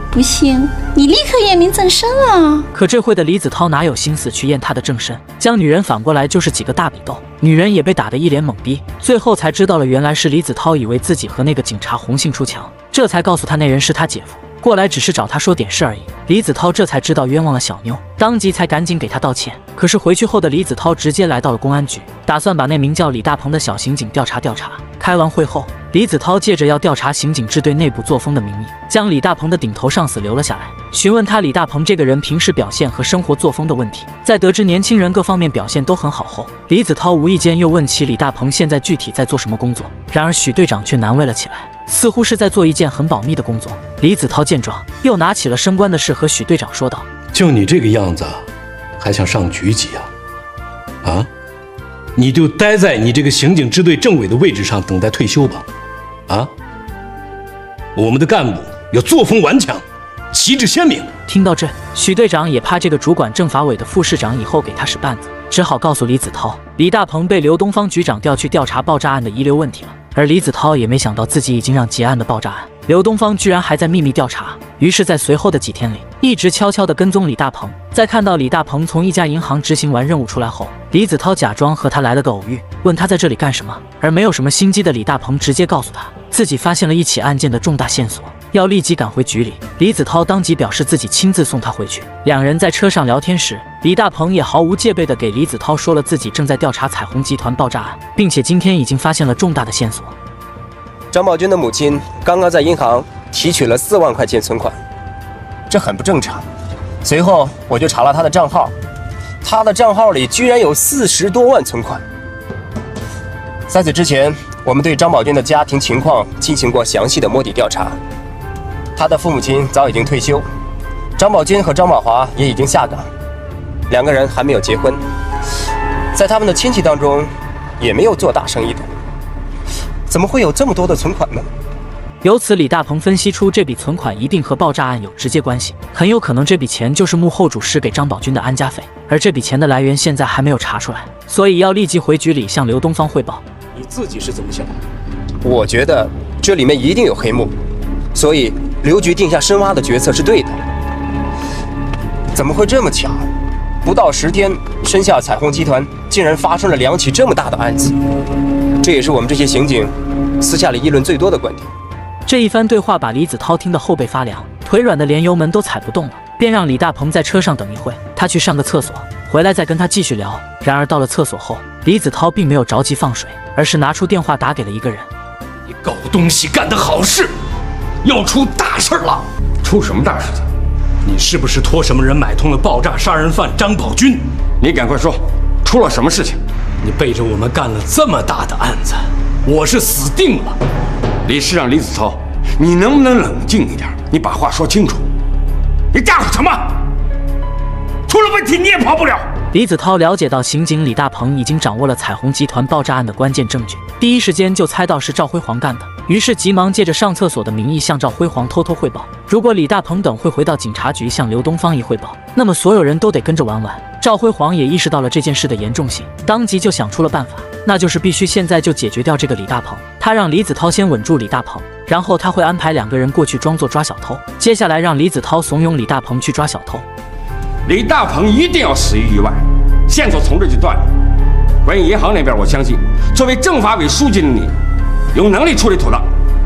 不信你立刻验明正身啊！ 可这会的李子韬哪有心思去验他的正身？将女人反过来就是几个大比斗，女人也被打得一脸懵逼，最后才知道了原来是李子韬以为自己和那个警察红杏出墙，这才告诉他那人是他姐夫，过来只是找他说点事而已。李子韬这才知道冤枉了小妞，当即才赶紧给他道歉。可是回去后的李子韬直接来到了公安局，打算把那名叫李大鹏的小刑警调查调查。开完会后，李子韬借着要调查刑警支队内部作风的名义，将李大鹏的顶头上司留了下来，询问他李大鹏这个人平时表现和生活作风的问题。在得知年轻人各方面表现都很好后，李子韬无意间又问起李大鹏现在具体在做什么工作。然而许队长却难为了起来，似乎是在做一件很保密的工作。李子韬见状，又拿起了升官的事和许队长说道：“ 就你这个样子，还想上局级啊？啊？你就待在你这个刑警支队政委的位置上，等待退休吧。啊？我们的干部要作风顽强，旗帜鲜明。” 听到这，许队长也怕这个主管政法委的副市长以后给他使绊子，只好告诉李子韬，李大鹏被刘东方局长调去调查爆炸案的遗留问题了。而李子韬也没想到自己已经让结案的爆炸案，刘东方居然还在秘密调查。于是，在随后的几天里，一直悄悄地跟踪李大鹏。在看到李大鹏从一家银行执行完任务出来后，李子韬假装和他来了个偶遇，问他在这里干什么。而没有什么心机的李大鹏直接告诉他，自己发现了一起案件的重大线索，要立即赶回局里。李子韬当即表示自己亲自送他回去。两人在车上聊天时，李大鹏也毫无戒备地给李子韬说了自己正在调查彩虹集团爆炸案，并且今天已经发现了重大的线索。 张宝军的母亲刚刚在银行提取了4万块钱存款，这很不正常。随后我就查了他的账号，他的账号里居然有40多万存款。在此之前，我们对张宝军的家庭情况进行过详细的摸底调查。他的父母亲早已经退休，张宝军和张宝华也已经下岗，2个人还没有结婚，在他们的亲戚当中也没有做大生意的，怎么会有这么多的存款呢？ 由此，李大鹏分析出这笔存款一定和爆炸案有直接关系，很有可能这笔钱就是幕后主使给张宝军的安家费，而这笔钱的来源现在还没有查出来，所以要立即回局里向刘东方汇报。 你自己是怎么想的？我觉得这里面一定有黑幕，所以刘局定下深挖的决策是对的。怎么会这么巧？不到10天，深夏彩虹集团竟然发生了2起这么大的案子，这也是我们这些刑警私下里议论最多的观点。 这一番对话把李子韬听得后背发凉，腿软的连油门都踩不动了，便让李大鹏在车上等一会，他去上个厕所，回来再跟他继续聊。然而到了厕所后，李子韬并没有着急放水，而是拿出电话打给了一个人。 你搞东西干得好事，要出大事了！出什么大事情？ 你是不是托什么人买通了爆炸杀人犯张宝军？ 你赶快说，出了什么事情？ 你背着我们干了这么大的案子，我是死定了。 李市长李子韬，你能不能冷静一点？你把话说清楚。你干了什么？出了问题你也跑不了。 李子韬了解到刑警李大鹏已经掌握了彩虹集团爆炸案的关键证据，第一时间就猜到是赵辉煌干的，于是急忙借着上厕所的名义向赵辉煌偷偷汇报。如果李大鹏等会回到警察局向刘东方一汇报，那么所有人都得跟着玩完。赵辉煌也意识到了这件事的严重性，当即就想出了办法，那就是必须现在就解决掉这个李大鹏。他让李子韬先稳住李大鹏，然后他会安排2个人过去装作抓小偷，接下来让李子韬怂恿李大鹏去抓小偷。 李大鹏一定要死于意外，线索从这就断了。关于银行那边，我相信作为政法委书记的你，有能力处理妥当。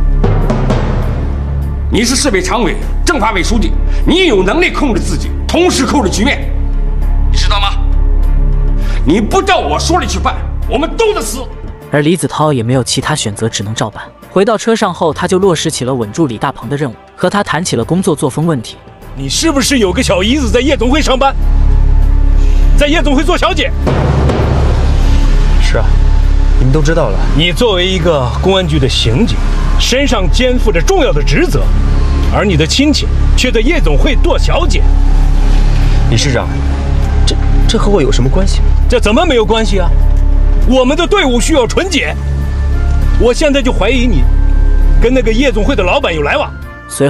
你是市委常委、政法委书记，你有能力控制自己，同时控制局面，你知道吗？你不照我说的去办，我们都得死。 而李子韬也没有其他选择，只能照办。回到车上后，他就落实起了稳住李大鹏的任务，和他谈起了工作作风问题。 你是不是有个小姨子在夜总会上班，在夜总会做小姐？ 是啊，你们都知道了。 你作为一个公安局的刑警，身上肩负着重要的职责，而你的亲戚却在夜总会做小姐。 李市长，这和我有什么关系？ 这怎么没有关系啊？我们的队伍需要纯洁。我现在就怀疑你跟那个夜总会的老板有来往。 随后，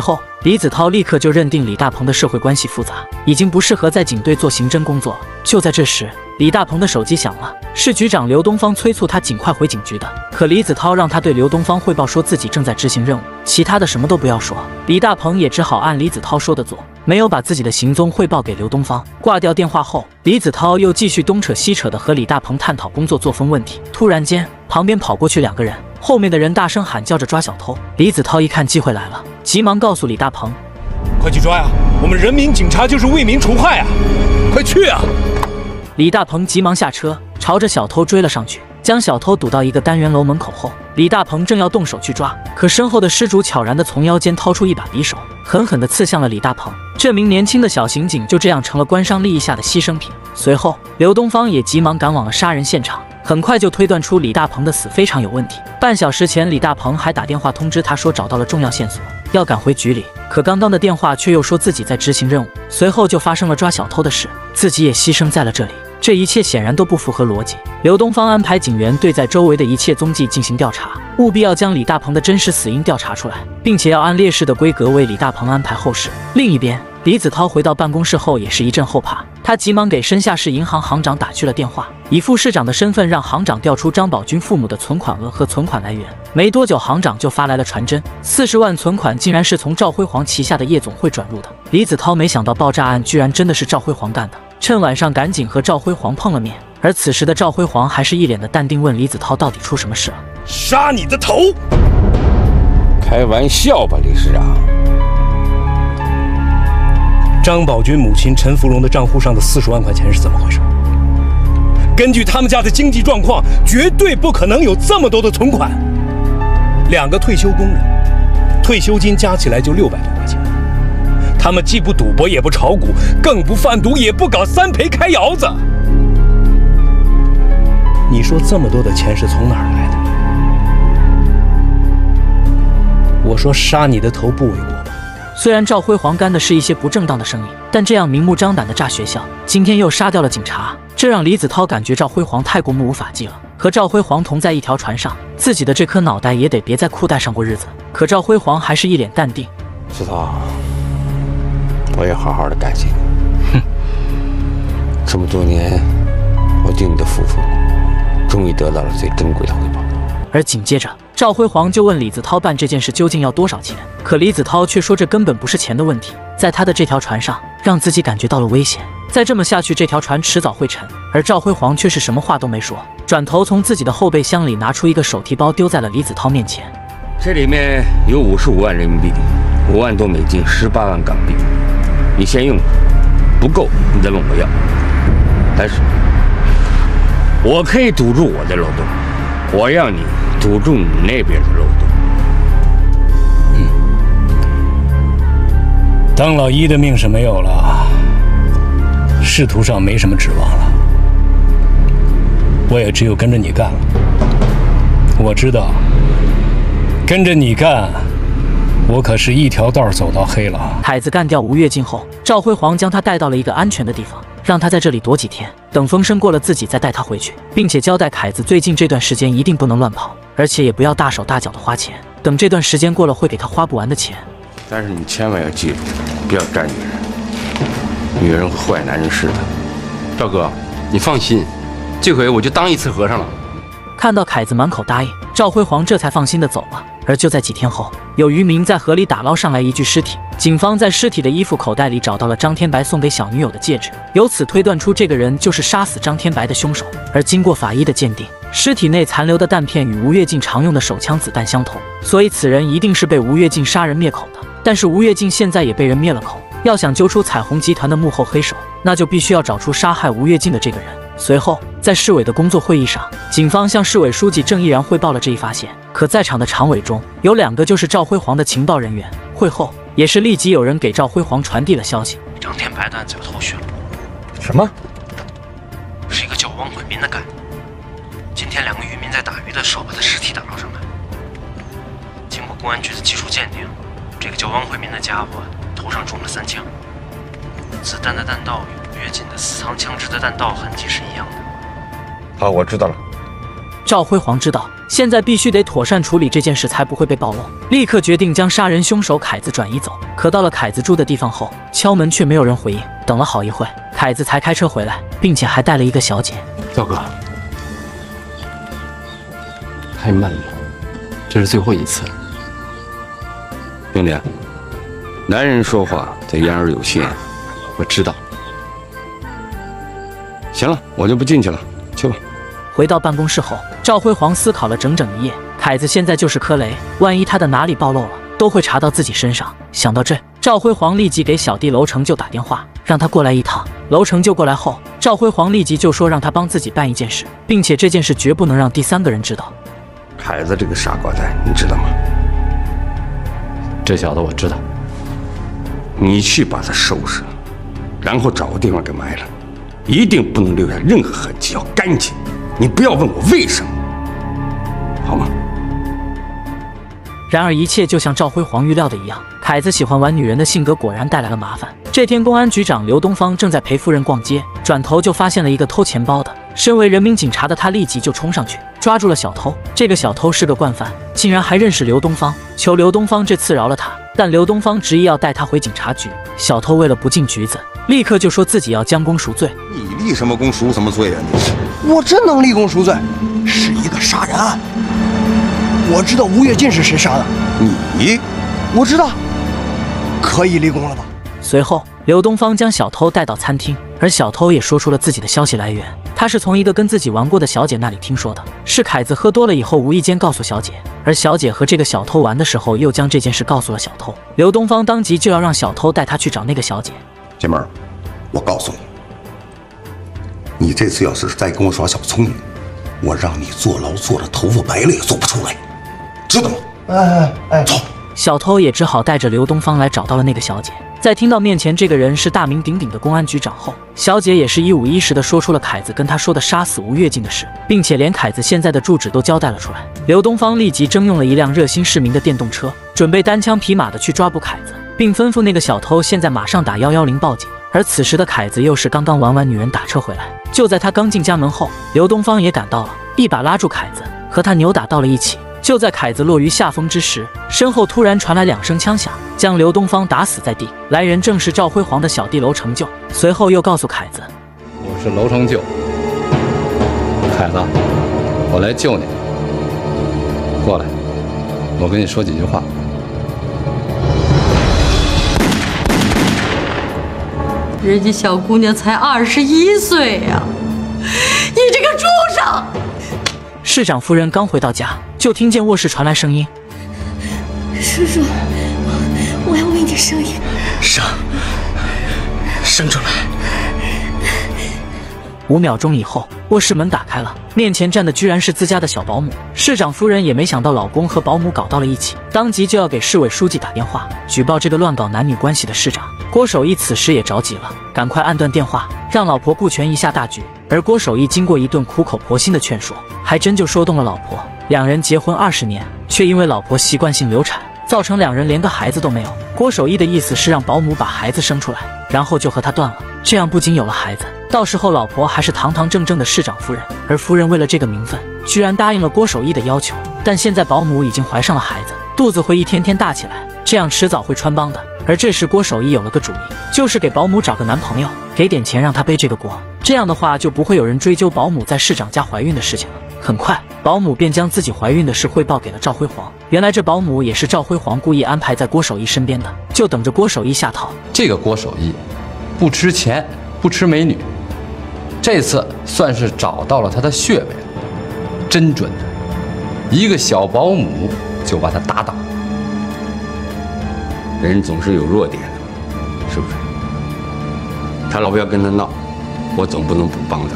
李子韬立刻就认定李大鹏的社会关系复杂，已经不适合在警队做刑侦工作了。就在这时，李大鹏的手机响了，是局长刘东方催促他尽快回警局的。可李子韬让他对刘东方汇报说自己正在执行任务，其他的什么都不要说。李大鹏也只好按李子韬说的做，没有把自己的行踪汇报给刘东方。挂掉电话后，李子韬又继续东扯西扯的和李大鹏探讨工作作风问题。突然间，旁边跑过去2个人，后面的人大声喊叫着抓小偷。李子韬一看机会来了，急忙告诉李大鹏：“ 快去抓呀！我们人民警察就是为民除害啊！快去啊！” 李大鹏急忙下车，朝着小偷追了上去，将小偷堵到一个单元楼门口后，李大鹏正要动手去抓，可身后的失主悄然地从腰间掏出一把匕首，狠狠地刺向了李大鹏。这名年轻的小刑警就这样成了官商利益下的牺牲品。随后，刘东方也急忙赶往了杀人现场，很快就推断出李大鹏的死非常有问题。半小时前，李大鹏还打电话通知他说找到了重要线索，要赶回局里。可刚刚的电话却又说自己在执行任务，随后就发生了抓小偷的事，自己也牺牲在了这里。这一切显然都不符合逻辑。刘东方安排警员对在周围的一切踪迹进行调查，务必要将李大鹏的真实死因调查出来，并且要按烈士的规格为李大鹏安排后事。另一边，李子韬回到办公室后也是一阵后怕，他急忙给深夏市银行行长打去了电话，以副市长的身份让行长调出张宝军父母的存款额和存款来源。没多久，行长就发来了传真，40万存款竟然是从赵辉煌旗下的夜总会转入的。李子韬没想到爆炸案居然真的是赵辉煌干的，趁晚上赶紧和赵辉煌碰了面。而此时的赵辉煌还是一脸的淡定，问李子韬到底出什么事了。 杀你的头！ 开玩笑吧，李市长。 张宝军母亲陈芙蓉的账户上的40万块钱是怎么回事？根据他们家的经济状况，绝对不可能有这么多的存款。2个退休工人，退休金加起来就600多块钱。他们既不赌博，也不炒股，更不贩毒，也不搞3陪开窑子。你说这么多的钱是从哪儿来的？我说杀你的头不为过吧？ 虽然赵辉煌干的是一些不正当的生意，但这样明目张胆的炸学校，今天又杀掉了警察，这让李子韬感觉赵辉煌太过目无法纪了。和赵辉煌同在一条船上，自己的这颗脑袋也得别在裤带上过日子。可赵辉煌还是一脸淡定。 子韬，我也好好的感谢你。 哼， 这么多年，我对你的付出，终于得到了最珍贵的回报。 而紧接着，赵辉煌就问李子韬办这件事究竟要多少钱，可李子韬却说这根本不是钱的问题，在他的这条船上让自己感觉到了危险，再这么下去这条船迟早会沉。而赵辉煌却是什么话都没说，转头从自己的后备箱里拿出一个手提包丢在了李子韬面前。 这里面有55万人民币，5万多美金，18万港币，你先用，不够你再问我要。但是我可以堵住我的漏洞，我要你堵住你那边的漏洞。 当老一的命是没有了，仕途上没什么指望了，我也只有跟着你干了。我知道，跟着你干，我可是一条道走到黑了。 凯子干掉吴跃进后，赵辉煌将他带到了一个安全的地方，让他在这里躲几天，等风声过了自己再带他回去，并且交代凯子最近这段时间一定不能乱跑，而且也不要大手大脚的花钱，等这段时间过了会给他花不完的钱。 但是你千万要记住，不要沾女人，女人和坏男人似的。 赵哥，你放心，这回我就当一次和尚了。 看到凯子满口答应，赵辉煌这才放心的走了。而就在几天后，有渔民在河里打捞上来一具尸体，警方在尸体的衣服口袋里找到了张天白送给小女友的戒指，由此推断出这个人就是杀死张天白的凶手。而经过法医的鉴定，尸体内残留的弹片与吴跃进常用的手枪子弹相同，所以此人一定是被吴跃进杀人灭口的。但是吴跃进现在也被人灭了口，要想揪出彩虹集团的幕后黑手，那就必须要找出杀害吴跃进的这个人。随后，在市委的工作会议上，警方向市委书记郑毅然汇报了这一发现。可在场的常委中有2个就是赵辉煌的情报人员。会后，也是立即有人给赵辉煌传递了消息： 张天白的案子有头绪了。 什么？ 是一个叫汪慧民的干的。今天2个渔民在打鱼的时候把他尸体打捞上来。经过公安局的技术鉴定，这个叫汪慧民的家伙头上中了3枪，子弹的弹道与吴跃进的私藏枪支的弹道痕迹是一样的。 好，我知道了。 赵辉煌知道现在必须得妥善处理这件事，才不会被暴露，立刻决定将杀人凶手凯子转移走。可到了凯子住的地方后，敲门却没有人回应，等了好一会，凯子才开车回来，并且还带了一个小姐。 赵哥，太慢了，这是最后一次。 兄弟，男人说话得言而有信。 我知道。 行了，我就不进去了，去吧。 回到办公室后，赵辉煌思考了整整一夜。凯子现在就是颗雷，万一他的哪里暴露了，都会查到自己身上。想到这，赵辉煌立即给小弟楼成就打电话，让他过来一趟。楼成就过来后，赵辉煌立即就说让他帮自己办一件事，并且这件事绝不能让第三个人知道。 凯子这个傻瓜蛋，你知道吗？ 这小子我知道。 你去把他收拾了，然后找个地方给埋了，一定不能留下任何痕迹，要干净。你不要问我为什么，好吗？ 然而一切就像赵辉煌预料的一样，凯子喜欢玩女人的性格果然带来了麻烦。这天，公安局长刘东方正在陪夫人逛街，转头就发现了一个偷钱包的。身为人民警察的他立即就冲上去抓住了小偷。这个小偷是个惯犯，竟然还认识刘东方，求刘东方这次饶了他。但刘东方执意要带他回警察局。小偷为了不进局子，立刻就说自己要将功赎罪。 你立什么功赎什么罪啊你？ 我真能立功赎罪，是一个杀人案。我知道吴跃进是谁杀的。 你？ 我知道，可以立功了吧？ 随后，刘东方将小偷带到餐厅，而小偷也说出了自己的消息来源。他是从一个跟自己玩过的小姐那里听说的，是凯子喝多了以后无意间告诉小姐，而小姐和这个小偷玩的时候又将这件事告诉了小偷。刘东方当即就要让小偷带他去找那个小姐。 姐妹儿，我告诉你，你这次要是再跟我耍小聪明，我让你坐牢坐的头发白了也做不出来，知道吗？走。 小偷也只好带着刘东方来找到了那个小姐。在听到面前这个人是大名鼎鼎的公安局长后，小姐也是一五一十的说出了凯子跟她说的杀死吴跃进的事，并且连凯子现在的住址都交代了出来。刘东方立即征用了一辆热心市民的电动车，准备单枪匹马的去抓捕凯子，并吩咐那个小偷现在马上打110报警。而此时的凯子又是刚刚玩完女人打车回来，就在他刚进家门后，刘东方也赶到了，一把拉住凯子，和他扭打到了一起。就在凯子落于下风之时，身后突然传来2声枪响，将刘东方打死在地。来人正是赵辉煌的小弟楼成就。随后又告诉凯子：“ 我是楼成就，凯子，我来救你。过来，我跟你说几句话。” 人家小姑娘才21岁呀，你这个畜生！ 市长夫人刚回到家，就听见卧室传来声音：“ 叔叔，我要为你生一个， 生出来。” 5秒钟以后，卧室门打开了，面前站的居然是自家的小保姆。市长夫人也没想到老公和保姆搞到了一起，当即就要给市委书记打电话举报这个乱搞男女关系的市长。郭守义此时也着急了，赶快按断电话，让老婆顾全一下大局。而郭守义经过一顿苦口婆心的劝说，还真就说动了老婆。两人结婚20年，却因为老婆习惯性流产，造成两人连个孩子都没有。郭守义的意思是让保姆把孩子生出来，然后就和他断了，这样不仅有了孩子，到时候老婆还是堂堂正正的市长夫人。而夫人为了这个名分，居然答应了郭守义的要求。但现在保姆已经怀上了孩子，肚子会一天天大起来，这样迟早会穿帮的。而这时郭守义有了个主意，就是给保姆找个男朋友，给点钱让他背这个锅，这样的话就不会有人追究保姆在市长家怀孕的事情了。很快，保姆便将自己怀孕的事汇报给了赵辉煌。原来这保姆也是赵辉煌故意安排在郭守义身边的，就等着郭守义下套。 这个郭守义不吃钱，不吃美女，这次算是找到了他的穴位了，真准的，一个小保姆就把他打倒。 人总是有弱点的，是不是？他老婆要跟他闹，我总不能不帮他。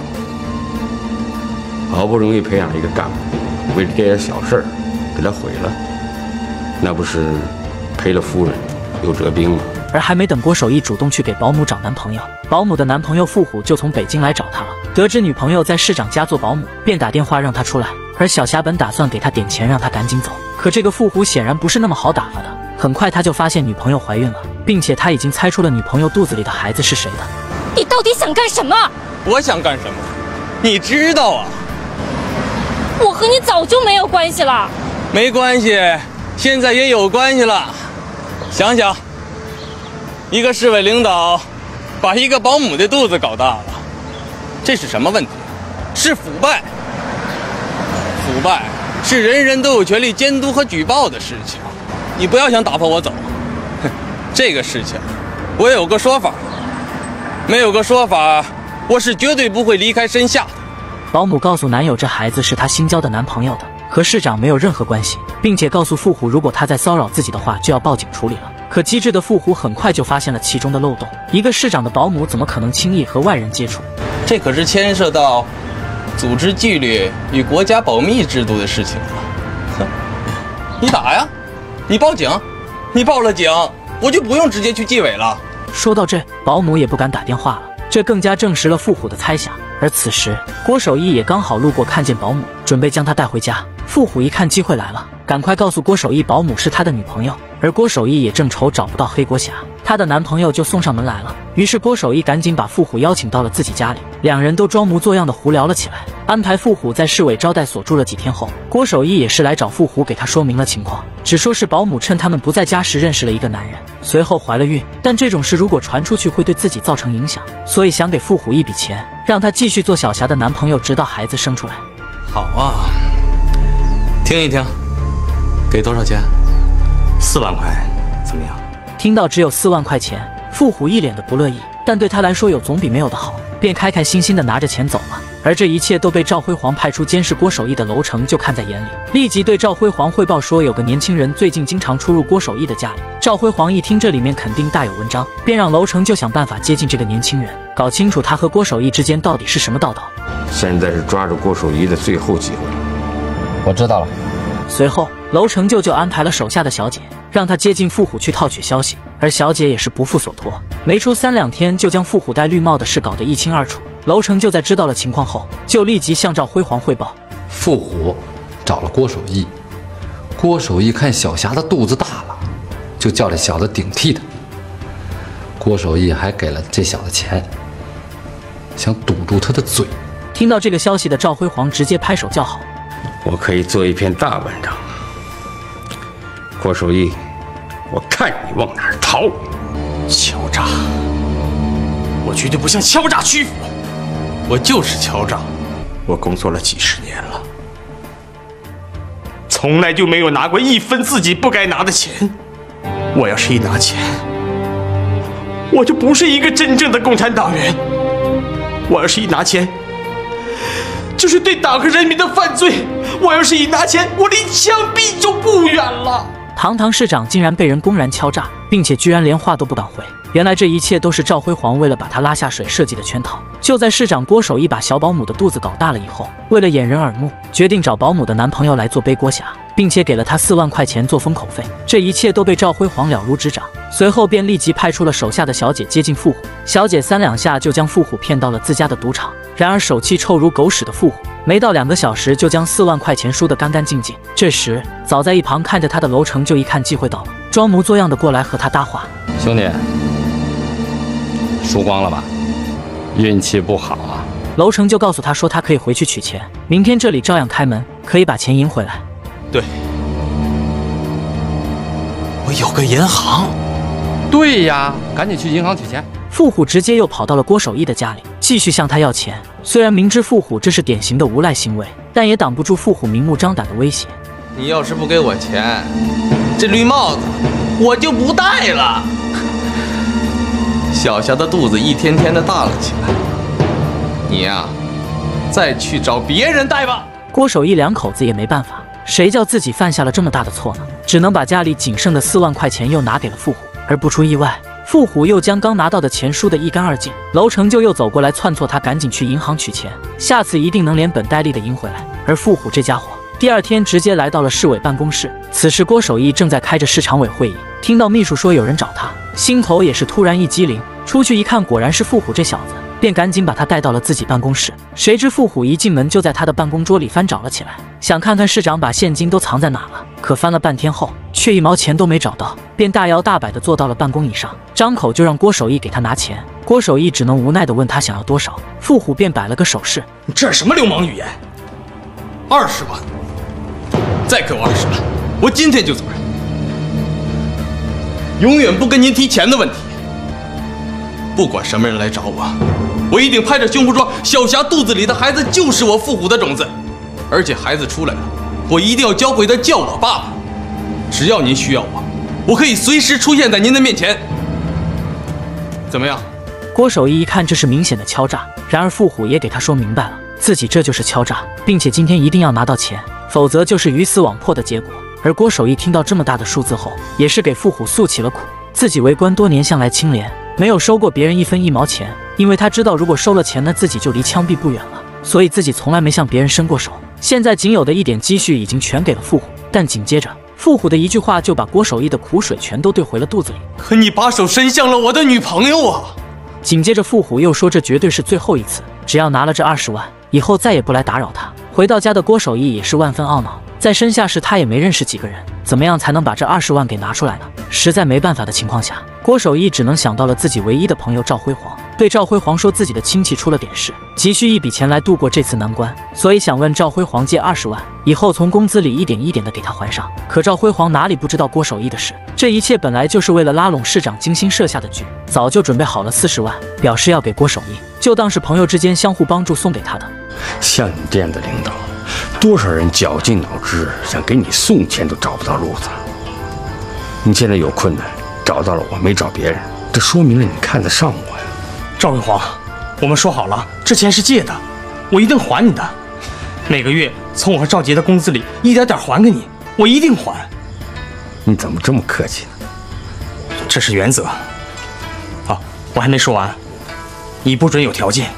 好不容易培养了一个干部，为了这点小事儿给他毁了，那不是赔了夫人又折兵吗？ 而还没等郭守义主动去给保姆找男朋友，保姆的男朋友傅虎就从北京来找他了。得知女朋友在市长家做保姆，便打电话让他出来。而小霞本打算给他点钱让他赶紧走，可这个傅虎显然不是那么好打发的。很快他就发现女朋友怀孕了，并且他已经猜出了女朋友肚子里的孩子是谁的。 你到底想干什么？ 我想干什么？你知道啊？ 我和你早就没有关系了。 没关系，现在也有关系了。想想，一个市委领导把一个保姆的肚子搞大了，这是什么问题？是腐败。腐败是人人都有权利监督和举报的事情。你不要想打发我走，这个事情我有个说法，没有个说法，我是绝对不会离开身下的。 保姆告诉男友，这孩子是她新交的男朋友的，和市长没有任何关系，并且告诉富虎，如果他再骚扰自己的话，就要报警处理了。可机智的富虎很快就发现了其中的漏洞，一个市长的保姆怎么可能轻易和外人接触？ 这可是牵涉到组织纪律与国家保密制度的事情了。你打呀，你报警，你报了警，我就不用直接去纪委了。 说到这，保姆也不敢打电话了，这更加证实了富虎的猜想。而此时，郭守义也刚好路过，看见保姆，准备将她带回家。富虎一看机会来了，赶快告诉郭守义，保姆是他的女朋友。而郭守义也正愁找不到黑锅侠，他的男朋友就送上门来了。于是郭守义赶紧把富虎邀请到了自己家里，两人都装模作样的胡聊了起来。安排富虎在市委招待所住了几天后，郭守义也是来找富虎，给他说明了情况，只说是保姆趁他们不在家时认识了一个男人，随后怀了孕。但这种事如果传出去会对自己造成影响，所以想给富虎一笔钱，让他继续做小霞的男朋友，直到孩子生出来。 好啊，听一听，给多少钱 ？4万块，怎么样？ 听到只有4万块钱，富虎一脸的不乐意，但对他来说有总比没有的好，便开开心心的拿着钱走了。而这一切都被赵辉煌派出监视郭守义的楼成就看在眼里，立即对赵辉煌汇报说，有个年轻人最近经常出入郭守义的家里。赵辉煌一听这里面肯定大有文章，便让楼成就想办法接近这个年轻人，搞清楚他和郭守义之间到底是什么道道。 现在是抓住郭守义的最后机会。 我知道了。 随后楼成就安排了手下的小姐，让他接近富虎去套取消息，而小姐也是不负所托，没出3、2天就将富虎戴绿帽的事搞得一清二楚。楼成就在知道了情况后，就立即向赵辉煌汇报， 富虎找了郭守义，郭守义看小霞的肚子大了，就叫这小子顶替他。郭守义还给了这小子钱，想堵住他的嘴。 听到这个消息的赵辉煌直接拍手叫好， 我可以做一篇大文章。郭守义，我看你往哪儿逃！ 敲诈，我绝对不向敲诈屈服，我就是敲诈。我工作了几十年了，从来就没有拿过1分自己不该拿的钱。我要是一拿钱，我就不是一个真正的共产党员。我要是一拿钱，就是对党和人民的犯罪。我要是一拿钱，我离枪毙就不远了。 堂堂市长竟然被人公然敲诈，并且居然连话都不敢回。原来这一切都是赵辉煌为了把他拉下水设计的圈套。就在市长郭守义把小保姆的肚子搞大了以后，为了掩人耳目，决定找保姆的男朋友来做背锅侠，并且给了他4万块钱做封口费。这一切都被赵辉煌了如指掌，随后便立即派出了手下的小姐接近富虎。小姐3、2下就将富虎骗到了自家的赌场。然而手气臭如狗屎的富虎，没到2个小时就将4万块钱输得干干净净。这时早在一旁看着他的楼成就一看机会到了，装模作样的过来和他搭话。 兄弟，输光了吧？运气不好啊。 楼成就告诉他说，他可以回去取钱，明天这里照样开门，可以把钱赢回来。 对，我有个银行。 对呀，赶紧去银行取钱。 富虎直接又跑到了郭守义的家里，继续向他要钱。虽然明知富虎这是典型的无赖行为，但也挡不住富虎明目张胆的威胁。 你要是不给我钱，这绿帽子我就不戴了。小霞的肚子一天天的大了起来，你呀，再去找别人戴吧。 郭守义2口子也没办法，谁叫自己犯下了这么大的错呢？只能把家里仅剩的4万块钱又拿给了富虎。而不出意外，富虎又将刚拿到的钱输得一干二净。楼成就又走过来撺掇他赶紧去银行取钱，下次一定能连本带利的赢回来。而富虎这家伙第2天直接来到了市委办公室。此时郭守义正在开着市常委会议，听到秘书说有人找他，心头也是突然一激灵。出去一看，果然是富虎这小子，便赶紧把他带到了自己办公室。谁知富虎一进门就在他的办公桌里翻找了起来，想看看市长把现金都藏在哪了。可翻了半天后，却1毛钱都没找到，便大摇大摆地坐到了办公椅上，张口就让郭守义给他拿钱。郭守义只能无奈地问他想要多少，富虎便摆了个手势：“ 你这是什么流氓语言？ 20万，再给我20万，我今天就走人，永远不跟您提钱的问题。不管什么人来找我，我一定拍着胸脯说，小霞肚子里的孩子就是我父虎的种子，而且孩子出来了，我一定要教会他叫我爸爸。只要您需要我，我可以随时出现在您的面前。怎么样？ 郭守义一看这是明显的敲诈，然而傅虎也给他说明白了，自己这就是敲诈，并且今天一定要拿到钱，否则就是鱼死网破的结果。而郭守义听到这么大的数字后，也是给傅虎诉起了苦。自己为官多年，向来清廉，没有收过别人1分1毛钱，因为他知道如果收了钱，那自己就离枪毙不远了，所以自己从来没向别人伸过手。现在仅有的一点积蓄已经全给了傅虎，但紧接着傅虎的一句话就把郭守义的苦水全都兑回了肚子里。 可你把手伸向了我的女朋友啊！ 紧接着傅虎又说这绝对是最后一次，只要拿了这20万，以后再也不来打扰他。回到家的郭守义也是万分懊恼，在身下时他也没认识几个人，怎么样才能把这20万给拿出来呢？实在没办法的情况下，郭守义只能想到了自己唯一的朋友赵辉煌，对赵辉煌说自己的亲戚出了点事，急需一笔钱来度过这次难关，所以想问赵辉煌借20万，以后从工资里一点一点的给他还上。可赵辉煌哪里不知道郭守义的事，这一切本来就是为了拉拢市长精心设下的局，早就准备好了40万，表示要给郭守义，就当是朋友之间相互帮助送给他的。 像你这样的领导，多少人绞尽脑汁想给你送钱都找不到路子。你现在有困难找到了我，没找别人，这说明了你看得上我呀。 赵辉煌，我们说好了，这钱是借的，我一定还你的。每个月从我和赵杰的工资里一点点还给你，我一定还。 你怎么这么客气呢？ 这是原则。好，我还没说完，你不准有条件。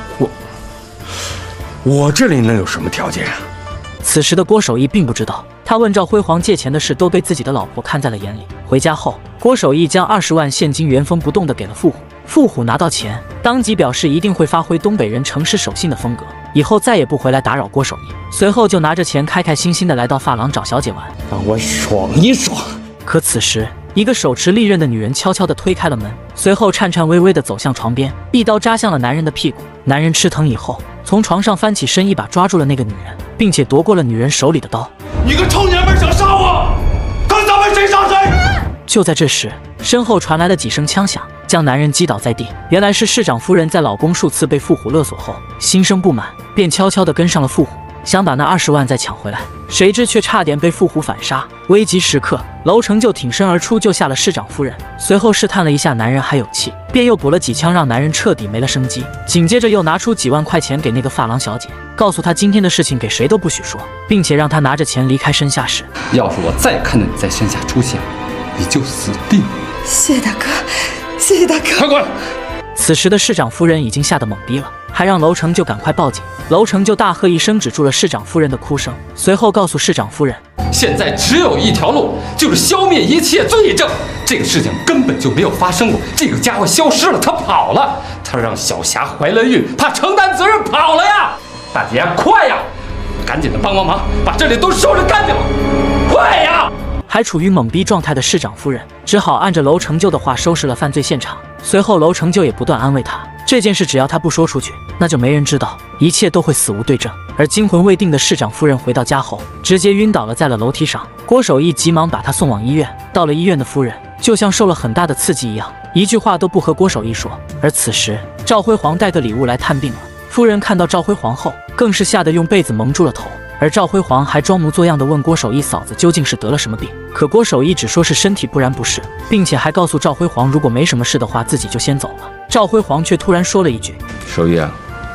我这里能有什么条件啊？ 此时的郭守义并不知道，他问赵辉煌借钱的事都被自己的老婆看在了眼里。回家后，郭守义将20万现金原封不动地给了傅虎。傅虎拿到钱，当即表示一定会发挥东北人诚实守信的风格，以后再也不回来打扰郭守义。随后就拿着钱开开心心地来到发廊找小姐玩， 让我爽一爽。 可此时，一个手持利刃的女人悄悄地推开了门，随后颤颤巍巍地走向床边，一刀扎向了男人的屁股。男人吃疼以后，从床上翻起身，一把抓住了那个女人，并且夺过了女人手里的刀。 你个臭娘们想杀我，看咱们谁杀谁！ 就在这时，身后传来了几声枪响，将男人击倒在地。原来是市长夫人在老公数次被傅虎勒索后，心生不满，便悄悄地跟上了傅虎，想把那20万再抢回来。谁知却差点被傅虎反杀。危急时刻，楼成就挺身而出救下了市长夫人，随后试探了一下男人还有气，便又补了几枪，让男人彻底没了生机。紧接着又拿出几万块钱给那个发廊小姐，告诉她今天的事情给谁都不许说，并且让她拿着钱离开身下时， 要是我再看到你在身下出现，你就死定了。 谢谢大哥，谢谢大哥， 快滚！ 此时的市长夫人已经吓得懵逼了，还让楼成就赶快报警。楼成就大喝一声，止住了市长夫人的哭声，随后告诉市长夫人， 现在只有一条路，就是消灭一切罪证。这个事情根本就没有发生过，这个家伙消失了，他跑了，他让小霞怀了孕，怕承担责任跑了呀！大姐，快呀，赶紧的帮忙，把这里都收拾干净了，快呀！ 还处于懵逼状态的市长夫人只好按着楼成就的话收拾了犯罪现场。随后楼成就也不断安慰他，这件事只要他不说出去，那就没人知道，一切都会死无对证。而惊魂未定的市长夫人回到家后，直接晕倒了在了楼梯上。郭守义急忙把他送往医院。到了医院的夫人就像受了很大的刺激一样，一句话都不和郭守义说。而此时赵辉煌带个礼物来探病了，夫人看到赵辉煌后更是吓得用被子蒙住了头。而赵辉煌还装模作样地问郭守义嫂子究竟是得了什么病，可郭守义只说是身体不然不是，并且还告诉赵辉煌如果没什么事的话自己就先走了。赵辉煌却突然说了一句， 守义啊，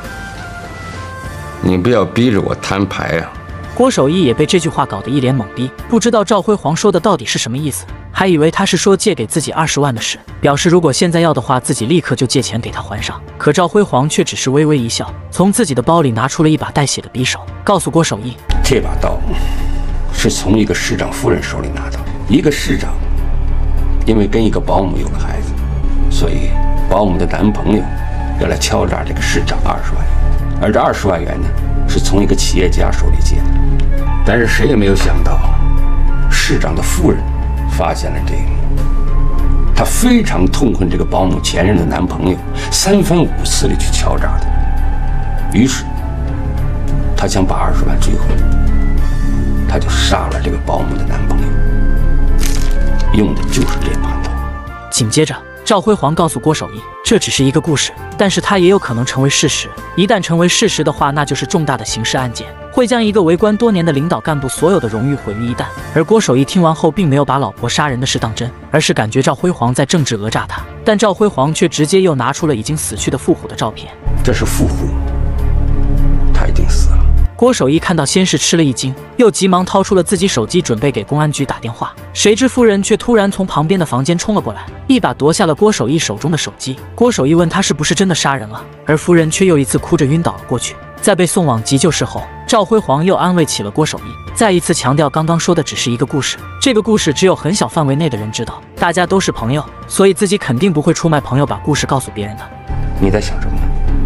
你不要逼着我摊牌啊。 郭守义也被这句话搞得一脸懵逼，不知道赵辉煌说的到底是什么意思，还以为他是说借给自己20万的事，表示如果现在要的话自己立刻就借钱给他还上。可赵辉煌却只是微微一笑，从自己的包里拿出了一把带血的匕首，告诉郭守义， 这把刀是从一个市长夫人手里拿到，一个市长因为跟一个保姆有了孩子，所以保姆的男朋友要来敲诈这个市长20万元，而这20万元呢是从一个企业家手里借的。但是谁也没有想到，市长的夫人发现了这个，她非常痛恨这个保姆前任的男朋友，3番5次地去敲诈她。于是他想把20万追回来，他就杀了这个保姆的男朋友，用的就是这把刀。 紧接着，赵辉煌告诉郭守义，这只是一个故事，但是它也有可能成为事实。一旦成为事实的话，那就是重大的刑事案件，会将一个为官多年的领导干部所有的荣誉毁于一旦。而郭守义听完后，并没有把老婆杀人的事当真，而是感觉赵辉煌在政治讹诈他。但赵辉煌却直接又拿出了已经死去的傅虎的照片， 这是傅虎，他已经死了。 郭守义看到先是吃了一惊，又急忙掏出了自己手机准备给公安局打电话，谁知夫人却突然从旁边的房间冲了过来，一把夺下了郭守义手中的手机。郭守义问他是不是真的杀人了，而夫人却又一次哭着晕倒了过去。在被送往急救室后，赵辉煌又安慰起了郭守义，再一次强调刚刚说的只是一个故事，这个故事只有很小范围内的人知道，大家都是朋友，所以自己肯定不会出卖朋友把故事告诉别人的。 你在想什么呢？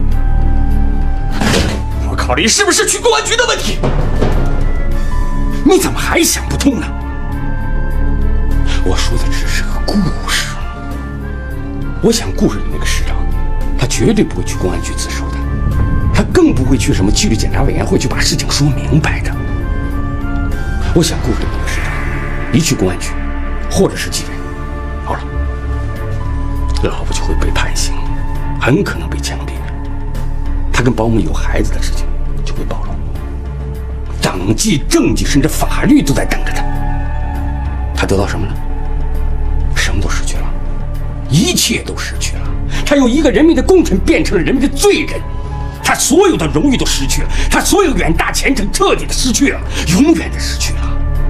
我考虑是不是去公安局的问题，你怎么还想不通呢？我说的只是个故事，我想故事里那个市长，他绝对不会去公安局自首的，他更不会去什么纪律检查委员会去把事情说明白的。我想故事里那个市长一去公安局，或者是纪委，好了，老婆就会被判刑，很可能被枪毙。他跟保姆有孩子的事情就会暴露，党纪、政纪甚至法律都在等着他。他得到什么呢？什么都失去了，一切都失去了。他由一个人民的功臣变成了人民的罪人，他所有的荣誉都失去了，他所有远大前程彻底的失去了，永远的失去了。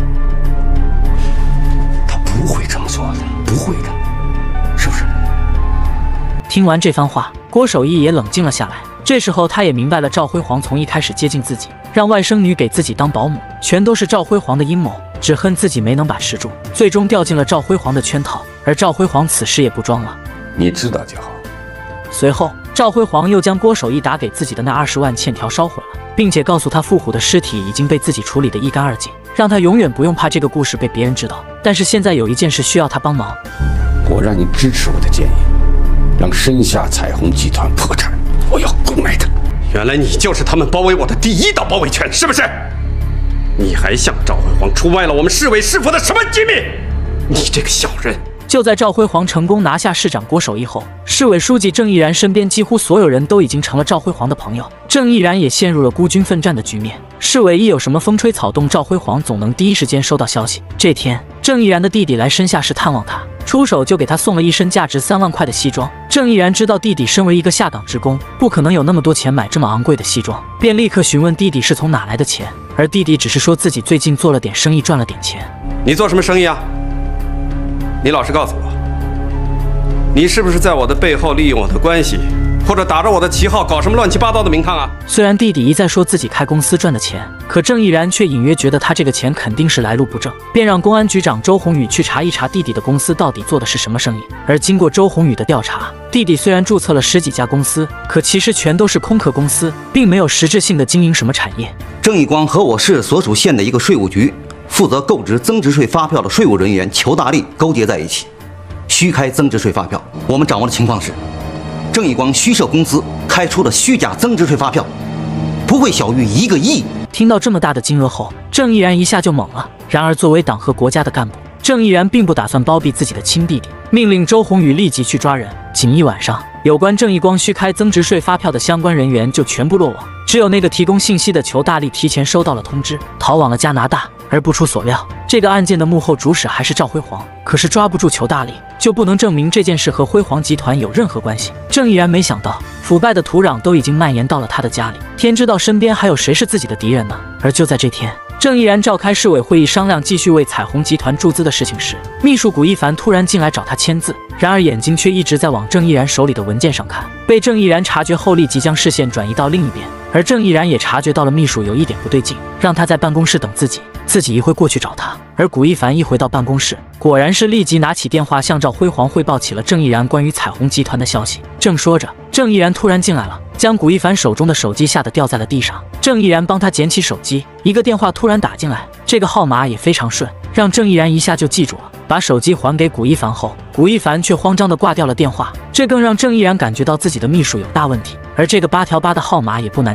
他不会这么做的，不会的，是不是？ 听完这番话，郭守义也冷静了下来。这时候他也明白了，赵辉煌从一开始接近自己，让外甥女给自己当保姆，全都是赵辉煌的阴谋，只恨自己没能把持住，最终掉进了赵辉煌的圈套。而赵辉煌此时也不装了， 你知道就好。 随后，赵辉煌又将郭守义打给自己的那20万欠条烧毁了，并且告诉他傅虎的尸体已经被自己处理得一干二净，让他永远不用怕这个故事被别人知道。但是现在有一件事需要他帮忙， 我让你支持我的建议，让申夏彩虹集团破产。我要攻来他！ 原来你就是他们包围我的第一道包围圈，是不是？你还向赵辉煌出卖了我们市委市府的什么机密？你这个小人！ 就在赵辉煌成功拿下市长郭守义后，市委书记郑毅然身边几乎所有人都已经成了赵辉煌的朋友，郑毅然也陷入了孤军奋战的局面。市委一有什么风吹草动，赵辉煌总能第一时间收到消息。这天，郑毅然的弟弟来申夏市探望他，出手就给他送了一身价值3万块的西装。郑毅然知道弟弟身为一个下岗职工，不可能有那么多钱买这么昂贵的西装，便立刻询问弟弟是从哪来的钱，而弟弟只是说自己最近做了点生意赚了点钱。 你做什么生意啊？你老实告诉我，你是不是在我的背后利用我的关系，或者打着我的旗号搞什么乱七八糟的名堂啊？ 虽然弟弟一再说自己开公司赚的钱，可郑毅然却隐约觉得他这个钱肯定是来路不正，便让公安局长周宏宇去查一查弟弟的公司到底做的是什么生意。而经过周宏宇的调查，弟弟虽然注册了10几家公司，可其实全都是空壳公司，并没有实质性的经营什么产业。 郑义光和我市所属县的一个税务局负责购置增值税发票的税务人员裘大力勾结在一起，虚开增值税发票。我们掌握的情况是，郑义光虚设公司开出的虚假增值税发票不会小于1个亿。 听到这么大的金额后，郑毅然一下就懵了。然而作为党和国家的干部，郑毅然并不打算包庇自己的亲弟弟，命令周宏宇立即去抓人。仅一晚上，有关郑义光虚开增值税发票的相关人员就全部落网，只有那个提供信息的裘大力提前收到了通知，逃往了加拿大。而不出所料，这个案件的幕后主使还是赵辉煌。可是抓不住裘大力，就不能证明这件事和辉煌集团有任何关系。郑毅然没想到，腐败的土壤都已经蔓延到了他的家里，天知道身边还有谁是自己的敌人呢？而就在这天，郑毅然召开市委会议商量继续为彩虹集团注资的事情时，秘书古一凡突然进来找他签字，然而眼睛却一直在往郑毅然手里的文件上看。被郑毅然察觉后，立即将视线转移到另一边。而郑毅然也察觉到了秘书有一点不对劲，让他在办公室等自己一会过去找他。而古一凡一回到办公室，果然是立即拿起电话向赵辉煌汇报起了郑毅然关于彩虹集团的消息。正说着，郑毅然突然进来了，将古一凡手中的手机吓得掉在了地上。郑毅然帮他捡起手机，一个电话突然打进来，这个号码也非常顺，让郑毅然一下就记住了。把手机还给古一凡后，古一凡却慌张地挂掉了电话，这更让郑毅然感觉到自己的秘书有大问题。而这个8条8的号码也不难查，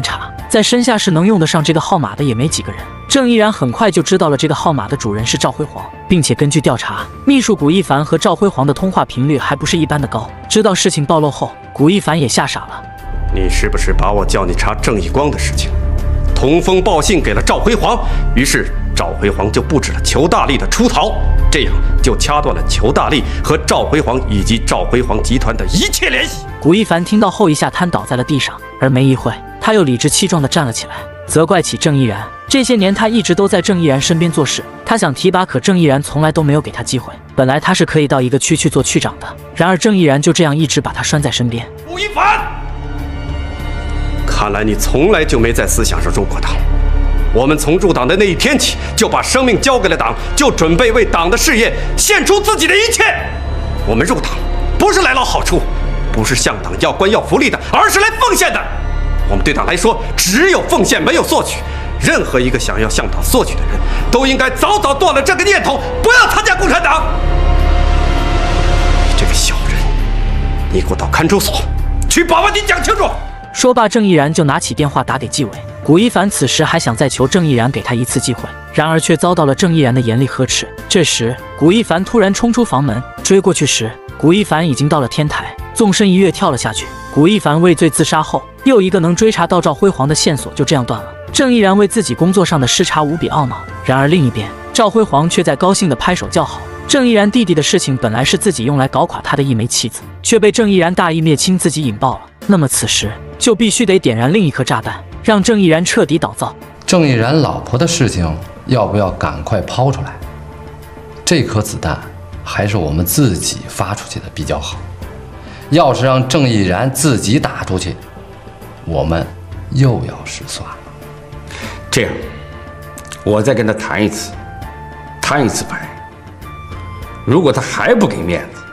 在申夏市能用得上这个号码的也没几个人。郑毅然很快就知道了这个号码的主人是赵辉煌，并且根据调查，秘书古一凡和赵辉煌的通话频率还不是一般的高。知道事情暴露后，古一凡也吓傻了。 你是不是把我叫你查郑义光的事情通风报信给了赵辉煌？于是赵辉煌就布置了裘大力的出逃，这样就掐断了裘大力和赵辉煌以及赵辉煌集团的一切联系。 古一凡听到后一下瘫倒在了地上，而没一会，他又理直气壮地站了起来，责怪起郑毅然。这些年他一直都在郑毅然身边做事，他想提拔，可郑毅然从来都没有给他机会。本来他是可以到一个区去做区长的，然而郑毅然就这样一直把他拴在身边。 古一凡，看来你从来就没在思想上入过党。我们从入党的那一天起，就把生命交给了党，就准备为党的事业献出自己的一切。我们入党不是来捞好处，不是向党要官要福利的，而是来奉献的。我们对党来说，只有奉献，没有索取。任何一个想要向党索取的人，都应该早早断了这个念头，不要参加共产党。你这个小人，你给我到看守所去把问题讲清楚。 说罢，郑毅然就拿起电话打给纪委。古一凡此时还想再求郑毅然给他一次机会，然而却遭到了郑毅然的严厉呵斥。这时，古一凡突然冲出房门，追过去时，古一凡已经到了天台，纵身一跃跳了下去。古一凡畏罪自杀后，又一个能追查到赵辉煌的线索就这样断了。郑毅然为自己工作上的失察无比懊恼，然而另一边，赵辉煌却在高兴地拍手叫好。郑毅然弟弟的事情本来是自己用来搞垮他的一枚棋子，却被郑毅然大义灭亲自己引爆了。那么此时就必须得点燃另一颗炸弹，让郑毅然彻底倒灶。 郑毅然老婆的事情要不要赶快抛出来？这颗子弹还是我们自己发出去的比较好。要是让郑毅然自己打出去，我们又要失算了。 这样，我再跟他谈一次牌。如果他还不给面子，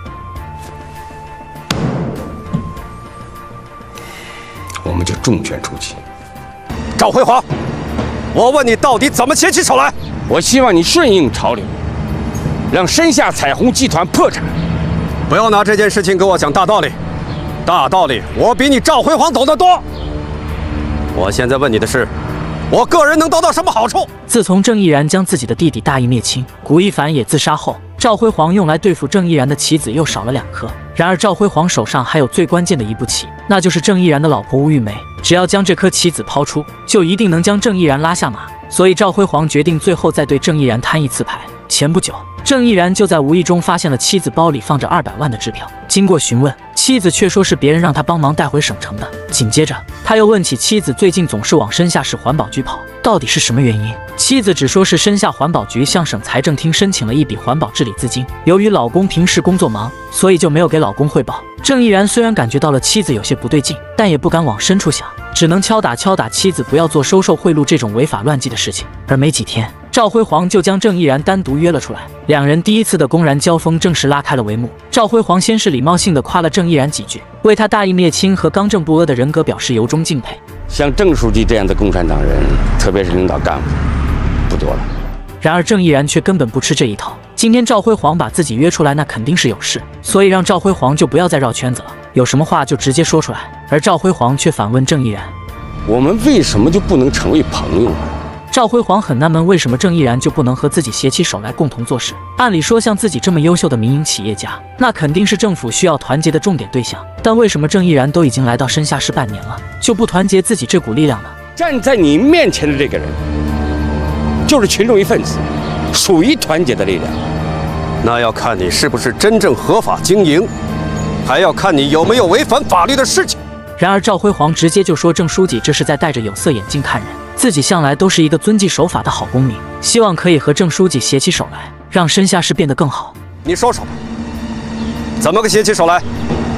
我们就重拳出击。 赵辉煌，我问你，到底怎么写起手来？ 我希望你顺应潮流，让申夏彩虹集团破产。 不要拿这件事情给我讲大道理，大道理我比你赵辉煌懂得多。我现在问你的是，我个人能得到什么好处？ 自从郑毅然将自己的弟弟大义灭亲，古一凡也自杀后，赵辉煌用来对付郑毅然的棋子又少了2颗。然而赵辉煌手上还有最关键的一步棋，那就是郑毅然的老婆吴玉梅。只要将这颗棋子抛出，就一定能将郑毅然拉下马。所以赵辉煌决定最后再对郑毅然摊一次牌。前不久，郑毅然就在无意中发现了妻子包里放着200万的支票。经过询问，妻子却说是别人让他帮忙带回省城的。紧接着，他又问起妻子最近总是往申夏市环保局跑，到底是什么原因？妻子只说是申夏环保局向省财政厅申请了一笔环保治理资金，由于老公平时工作忙，所以就没有给老公汇报。郑毅然虽然感觉到了妻子有些不对劲，但也不敢往深处想，只能敲打妻子不要做收受贿赂这种违法乱纪的事情。而没几天，赵辉煌就将郑毅然单独约了出来，两人第一次的公然交锋正式拉开了帷幕。赵辉煌先是礼貌性地夸了郑毅然几句，为他大义灭亲和刚正不阿的人格表示由衷敬佩。 像郑书记这样的共产党人，特别是领导干部，不多了。 然而郑毅然却根本不吃这一套。今天赵辉煌把自己约出来，那肯定是有事，所以让赵辉煌就不要再绕圈子了，有什么话就直接说出来。而赵辉煌却反问郑毅然：“ 我们为什么就不能成为朋友呢？” 赵辉煌很纳闷，为什么郑毅然就不能和自己携起手来共同做事？按理说，像自己这么优秀的民营企业家，那肯定是政府需要团结的重点对象。但为什么郑毅然都已经来到申夏市半年了，就不团结自己这股力量呢？ 站在你面前的这个人，就是群众一份子，属于团结的力量。 那要看你是不是真正合法经营，还要看你有没有违反法律的事情。 然而赵辉煌直接就说郑书记这是在戴着有色眼镜看人，自己向来都是一个遵纪守法的好公民，希望可以和郑书记携起手来，让申夏市变得更好。 你说说吧，怎么个携起手来？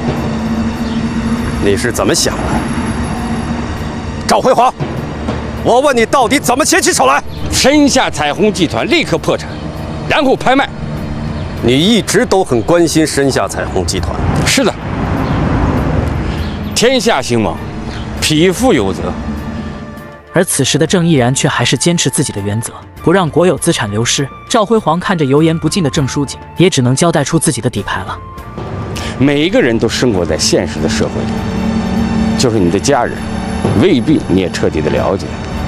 你是怎么想的？赵辉煌，我问你到底怎么携起手来？ 申夏彩虹集团立刻破产，然后拍卖。 你一直都很关心申夏彩虹集团。 是的，天下兴亡，匹夫有责。 而此时的郑毅然却还是坚持自己的原则，不让国有资产流失。赵辉煌看着油盐不进的郑书记，也只能交代出自己的底牌了。 每一个人都生活在现实的社会里，就是你的家人、 未必你也彻底的了解。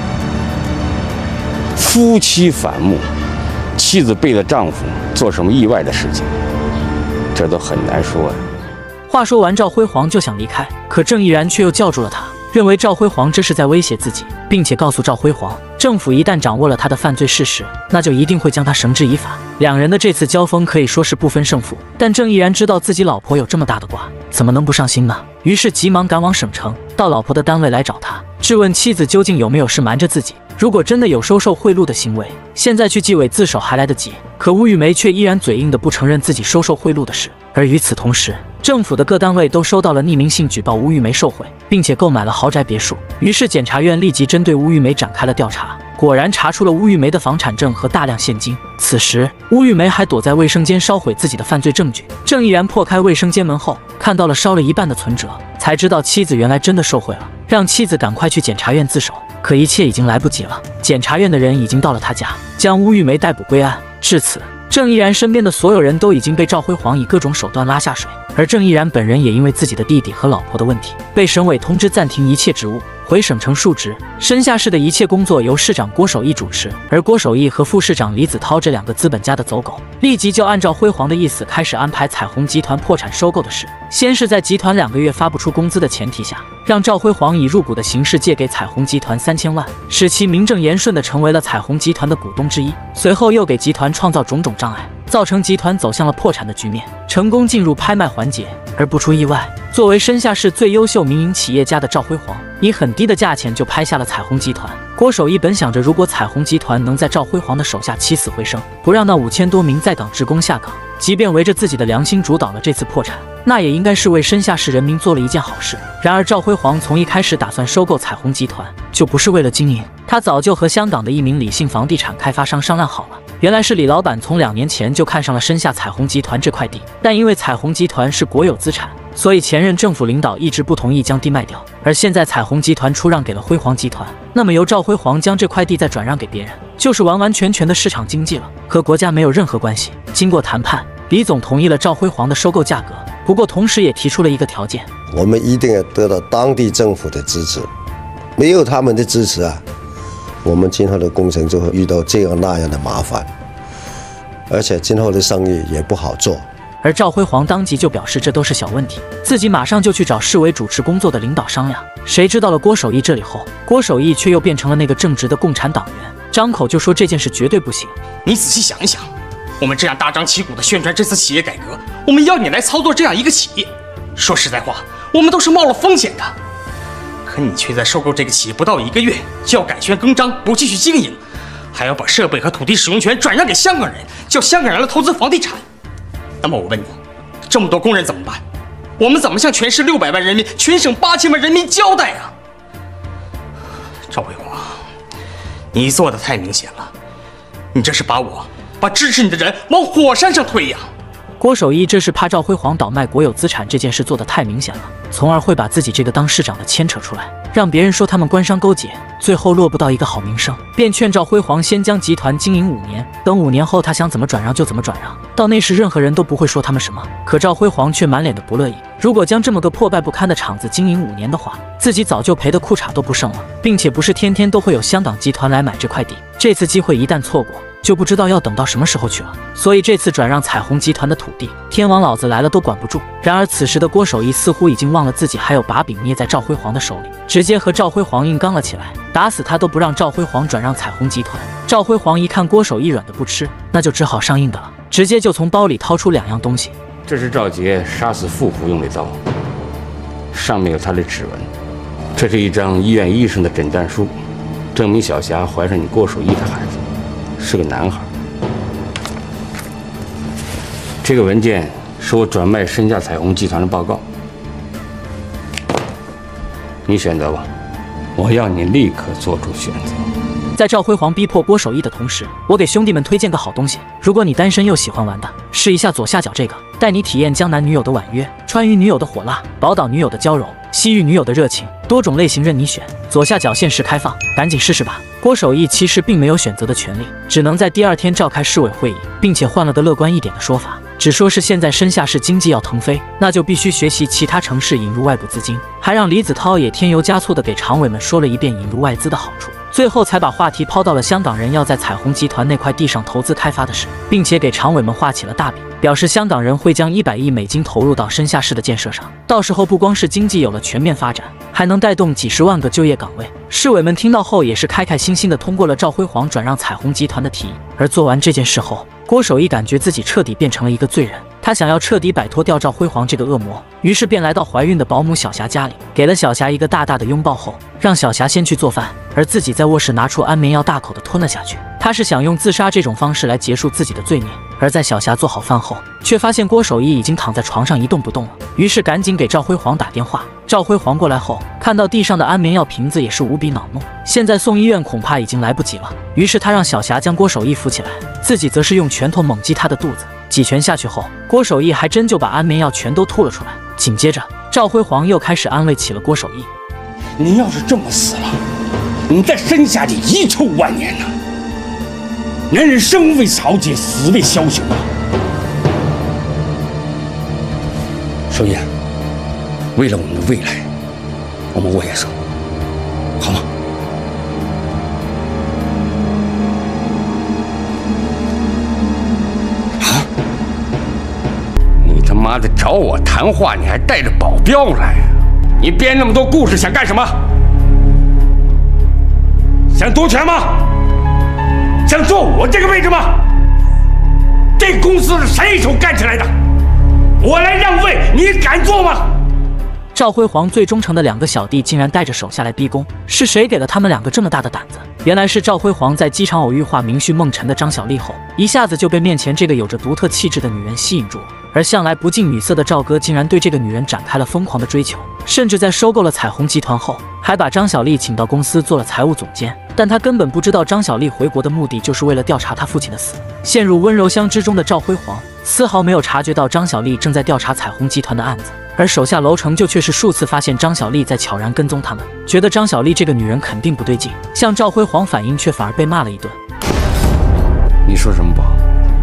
夫妻反目，妻子背了丈夫做什么意外的事情，这都很难说呀。 话说完，赵辉煌就想离开，可郑毅然却又叫住了他，认为赵辉煌这是在威胁自己，并且告诉赵辉煌，政府一旦掌握了他的犯罪事实，那就一定会将他绳之以法。两人的这次交锋可以说是不分胜负，但郑毅然知道自己老婆有这么大的瓜，怎么能不上心呢？于是急忙赶往省城，到老婆的单位来找他，质问妻子究竟有没有事瞒着自己。如果真的有收受贿赂的行为，现在去纪委自首还来得及。可吴玉梅却依然嘴硬的不承认自己收受贿赂的事。而与此同时，政府的各单位都收到了匿名信举报吴玉梅受贿，并且购买了豪宅别墅。于是检察院立即针对吴玉梅展开了调查，果然查出了吴玉梅的房产证和大量现金。此时，吴玉梅还躲在卫生间烧毁自己的犯罪证据。郑毅然破开卫生间门后，看到了烧了一半的存折，才知道妻子原来真的受贿了，让妻子赶快去检察院自首。可一切已经来不及了，检察院的人已经到了他家，将吴玉梅逮捕归案。至此，郑毅然身边的所有人都已经被赵辉煌以各种手段拉下水，而郑毅然本人也因为自己的弟弟和老婆的问题，被省委通知暂停一切职务，回省城述职。申下市的一切工作由市长郭守义主持，而郭守义和副市长李子涛这两个资本家的走狗，立即就按照辉煌的意思开始安排彩虹集团破产收购的事。先是在集团2个月发不出工资的前提下，让赵辉煌以入股的形式借给彩虹集团3000万，使其名正言顺地成为了彩虹集团的股东之一。随后又给集团创造种种障碍，造成集团走向了破产的局面，成功进入拍卖环节。而不出意外，作为申下市最优秀民营企业家的赵辉煌，以很低的价钱就拍下了彩虹集团。郭守义本想着，如果彩虹集团能在赵辉煌的手下起死回生，不让那5000多名在岗职工下岗，即便围着自己的良心主导了这次破产，那也应该是为申下市人民做了一件好事。然而赵辉煌从一开始打算收购彩虹集团，就不是为了经营，他早就和香港的一名李姓房地产开发商商量好了。原来是李老板从2年前就看上了申下彩虹集团这块地，但因为彩虹集团是国有资产，所以前任政府领导一直不同意将地卖掉。而现在彩虹集团出让给了辉煌集团，那么由赵辉煌将这块地再转让给别人，就是完完全全的市场经济了，和国家没有任何关系。经过谈判，李总同意了赵辉煌的收购价格，不过同时也提出了一个条件： 我们一定要得到当地政府的支持，没有他们的支持啊，我们今后的工程就会遇到这样那样的麻烦，而且今后的生意也不好做。 而赵辉煌当即就表示这都是小问题，自己马上就去找市委主持工作的领导商量。谁知到了郭守义这里后，郭守义却又变成了那个正直的共产党员，张口就说这件事绝对不行。 你仔细想一想，我们这样大张旗鼓地宣传这次企业改革，我们要你来操作这样一个企业，说实在话，我们都是冒了风险的。可你却在收购这个企业不到1个月就要改弦更张，不继续经营，还要把设备和土地使用权转让给香港人，叫香港人来投资房地产。那么我问你，这么多工人怎么办？我们怎么向全市600万人民、全省8000万人民交代啊？赵辉煌，你做的太明显了，你这是把支持你的人往火山上推呀！ 郭守义这是怕赵辉煌倒卖国有资产这件事做得太明显了，从而会把自己这个当市长的牵扯出来，让别人说他们官商勾结，最后落不到一个好名声，便劝赵辉煌先将集团经营5年，等5年后他想怎么转让就怎么转让，到那时任何人都不会说他们什么。可赵辉煌却满脸的不乐意，如果将这么个破败不堪的厂子经营5年的话，自己早就赔得裤衩都不剩了，并且不是天天都会有香港集团来买这块地，这次机会一旦错过，就不知道要等到什么时候去了。所以这次转让彩虹集团的土地，天王老子来了都管不住。然而此时的郭守义似乎已经忘了自己还有把柄捏在赵辉煌的手里，直接和赵辉煌硬刚了起来，打死他都不让赵辉煌转让彩虹集团。赵辉煌一看郭守义软的不吃，那就只好上硬的了，直接就从包里掏出2样东西。 这是赵杰杀死傅虎用的刀，上面有他的指纹。这是一张医院医生的诊断书，证明小霞怀上你郭守义的孩子，是个男孩。这个文件是我转卖申下彩虹集团的报告，你选择吧，我要你立刻做出选择。 在赵辉煌逼迫郭守义的同时，我给兄弟们推荐个好东西，如果你单身又喜欢玩的，试一下左下角这个，带你体验江南女友的婉约，川渝女友的火辣，宝岛女友的娇柔，西域女友的热情，多种类型任你选，左下角限时开放，赶紧试试吧。郭守义其实并没有选择的权利，只能在第2天召开市委会议，并且换了个乐观一点的说法， 只说是现在深夏市经济要腾飞，那就必须学习其他城市引入外部资金，还让李子韬也添油加醋的给常委们说了一遍引入外资的好处。最后才把话题抛到了香港人要在彩虹集团那块地上投资开发的事，并且给常委们画起了大饼，表示香港人会将100亿美金投入到深夏市的建设上，到时候不光是经济有了全面发展，还能带动几10万个就业岗位。市委们听到后也是开开心心的通过了赵辉煌转让彩虹集团的提议。而做完这件事后，郭守义感觉自己彻底变成了一个罪人，他想要彻底摆脱掉赵辉煌这个恶魔，于是便来到怀孕的保姆小霞家里，给了小霞一个大大的拥抱后，让小霞先去做饭，而自己在卧室拿出安眠药大口的吞了下去。他是想用自杀这种方式来结束自己的罪孽。而在小霞做好饭后，却发现郭守义已经躺在床上一动不动了，于是赶紧给赵辉煌打电话。赵辉煌过来后，看到地上的安眠药瓶子也是无比恼怒，现在送医院恐怕已经来不及了，于是他让小霞将郭守义扶起来，自己则是用拳头猛击他的肚子。几拳下去后，郭守义还真就把安眠药全都吐了出来。紧接着，赵辉煌又开始安慰起了郭守义：“ 你要是这么死了，你在深夏里遗臭万年呐！男人生为草芥，死为枭雄啊！”守义，为了我们的未来，我们握也手，好吗？啊！你他妈的找我谈话，你还带着保镖来？你编那么多故事想干什么？想夺权吗？想坐我这个位置吗？这公司是谁一手干起来的？我来让位，你敢做吗？ 赵辉煌最忠诚的2个小弟竟然带着手下来逼宫，是谁给了他们2个这么大的胆子？原来是赵辉煌在机场偶遇化名婿孟辰的张小丽后，一下子就被面前这个有着独特气质的女人吸引住了。而向来不近女色的赵哥竟然对这个女人展开了疯狂的追求，甚至在收购了彩虹集团后，还把张小丽请到公司做了财务总监。但他根本不知道张小丽回国的目的就是为了调查他父亲的死。陷入温柔乡之中的赵辉煌丝毫没有察觉到张小丽正在调查彩虹集团的案子，而手下楼成就却是数次发现张小丽在悄然跟踪他们，觉得张小丽这个女人肯定不对劲，向赵辉煌反映却反而被骂了一顿。 你说什么不好？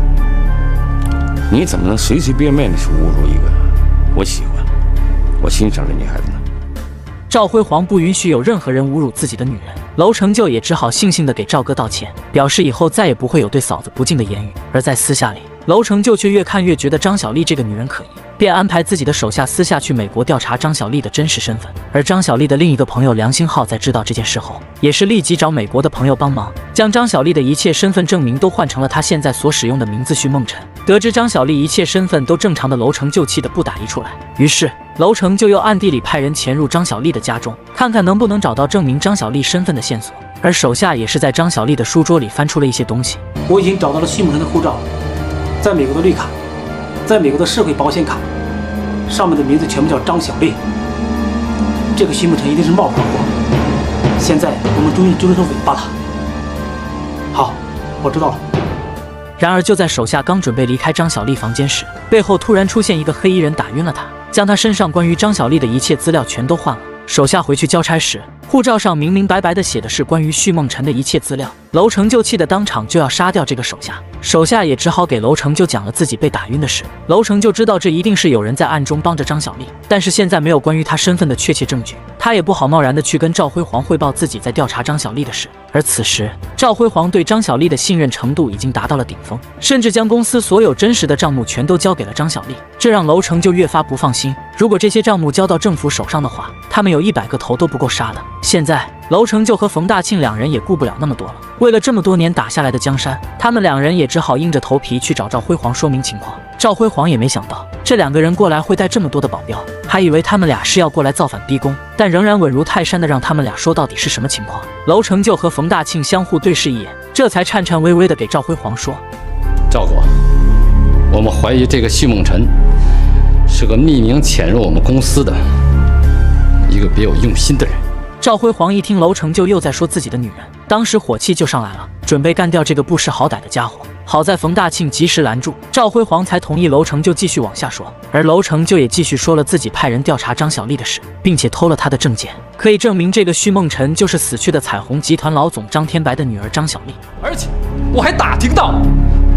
你怎么能随随便便的去侮辱一个我喜欢、我欣赏的女孩子呢？ 赵辉煌不允许有任何人侮辱自己的女人，楼成就也只好悻悻地给赵哥道歉，表示以后再也不会有对嫂子不敬的言语。而在私下里，楼成就却越看越觉得张小丽这个女人可疑，便安排自己的手下私下去美国调查张小丽的真实身份。而张小丽的另一个朋友梁星浩在知道这件事后，也是立即找美国的朋友帮忙，将张小丽的一切身份证明都换成了她现在所使用的名字徐梦辰。得知张小丽一切身份都正常的楼成就气得不打一处来，于是楼成就又暗地里派人潜入张小丽的家中，看看能不能找到证明张小丽身份的线索。而手下也是在张小丽的书桌里翻出了一些东西。 我已经找到了徐梦辰的护照，在美国的绿卡，在美国的社会保险卡，上面的名字全部叫张小丽。这个徐梦辰一定是冒牌货，现在我们终于揪着他尾巴了。好，我知道了。 然而就在手下刚准备离开张小丽房间时，背后突然出现一个黑衣人，打晕了他，将他身上关于张小丽的一切资料全都换了。手下回去交差时，护照上明明白白的写的是关于徐梦辰的一切资料。楼成就气得当场就要杀掉这个手下，手下也只好给楼成就讲了自己被打晕的事。楼成就知道这一定是有人在暗中帮着张小丽，但是现在没有关于他身份的确切证据，他也不好贸然的去跟赵辉煌汇报自己在调查张小丽的事。而此时赵辉煌对张小丽的信任程度已经达到了顶峰，甚至将公司所有真实的账目全都交给了张小丽，这让楼成就越发不放心。如果这些账目交到政府手上的话，他们有100个头都不够杀的。现在楼成就和冯大庆2人也顾不了那么多了，为了这么多年打下来的江山，他们2人也只好硬着头皮去找赵辉煌说明情况。赵辉煌也没想到这2个人过来会带这么多的保镖，还以为他们俩是要过来造反逼宫，但仍然稳如泰山的让他们俩说到底是什么情况。楼成就和冯大庆相互对视一眼，这才颤颤巍巍的给赵辉煌说： 赵总，我们怀疑这个徐梦辰是个匿名潜入我们公司的一个别有用心的人。 赵辉煌一听楼成就又在说自己的女人，当时火气就上来了，准备干掉这个不识好歹的家伙。好在冯大庆及时拦住，赵辉煌才同意楼成就继续往下说。而楼成就也继续说了自己派人调查张小丽的事，并且偷了他的证件，可以证明这个徐梦辰就是死去的彩虹集团老总张天白的女儿张小丽。 而且我还打听到，这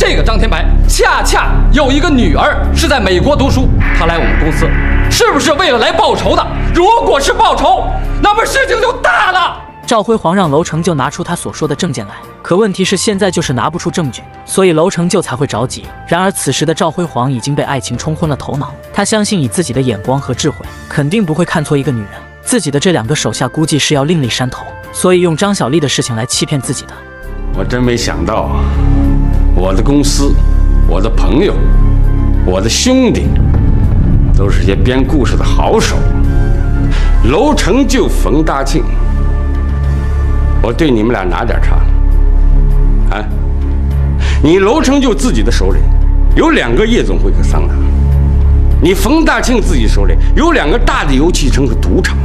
这个张天白恰恰有一个女儿是在美国读书，他来我们公司，是不是为了来报仇的？如果是报仇，那么事情就大了。 赵辉煌让楼成就拿出他所说的证件来，可问题是现在就是拿不出证据，所以楼成就才会着急。然而此时的赵辉煌已经被爱情冲昏了头脑，他相信以自己的眼光和智慧，肯定不会看错一个女人。自己的这2个手下估计是要另立山头，所以用张小丽的事情来欺骗自己的。 我真没想到，我的公司、我的朋友、我的兄弟，都是些编故事的好手。楼成就、冯大庆，我对你们俩哪点差啊？你楼成就自己的手里有2个夜总会和桑拿，你冯大庆自己手里有2个大的油气城和赌场。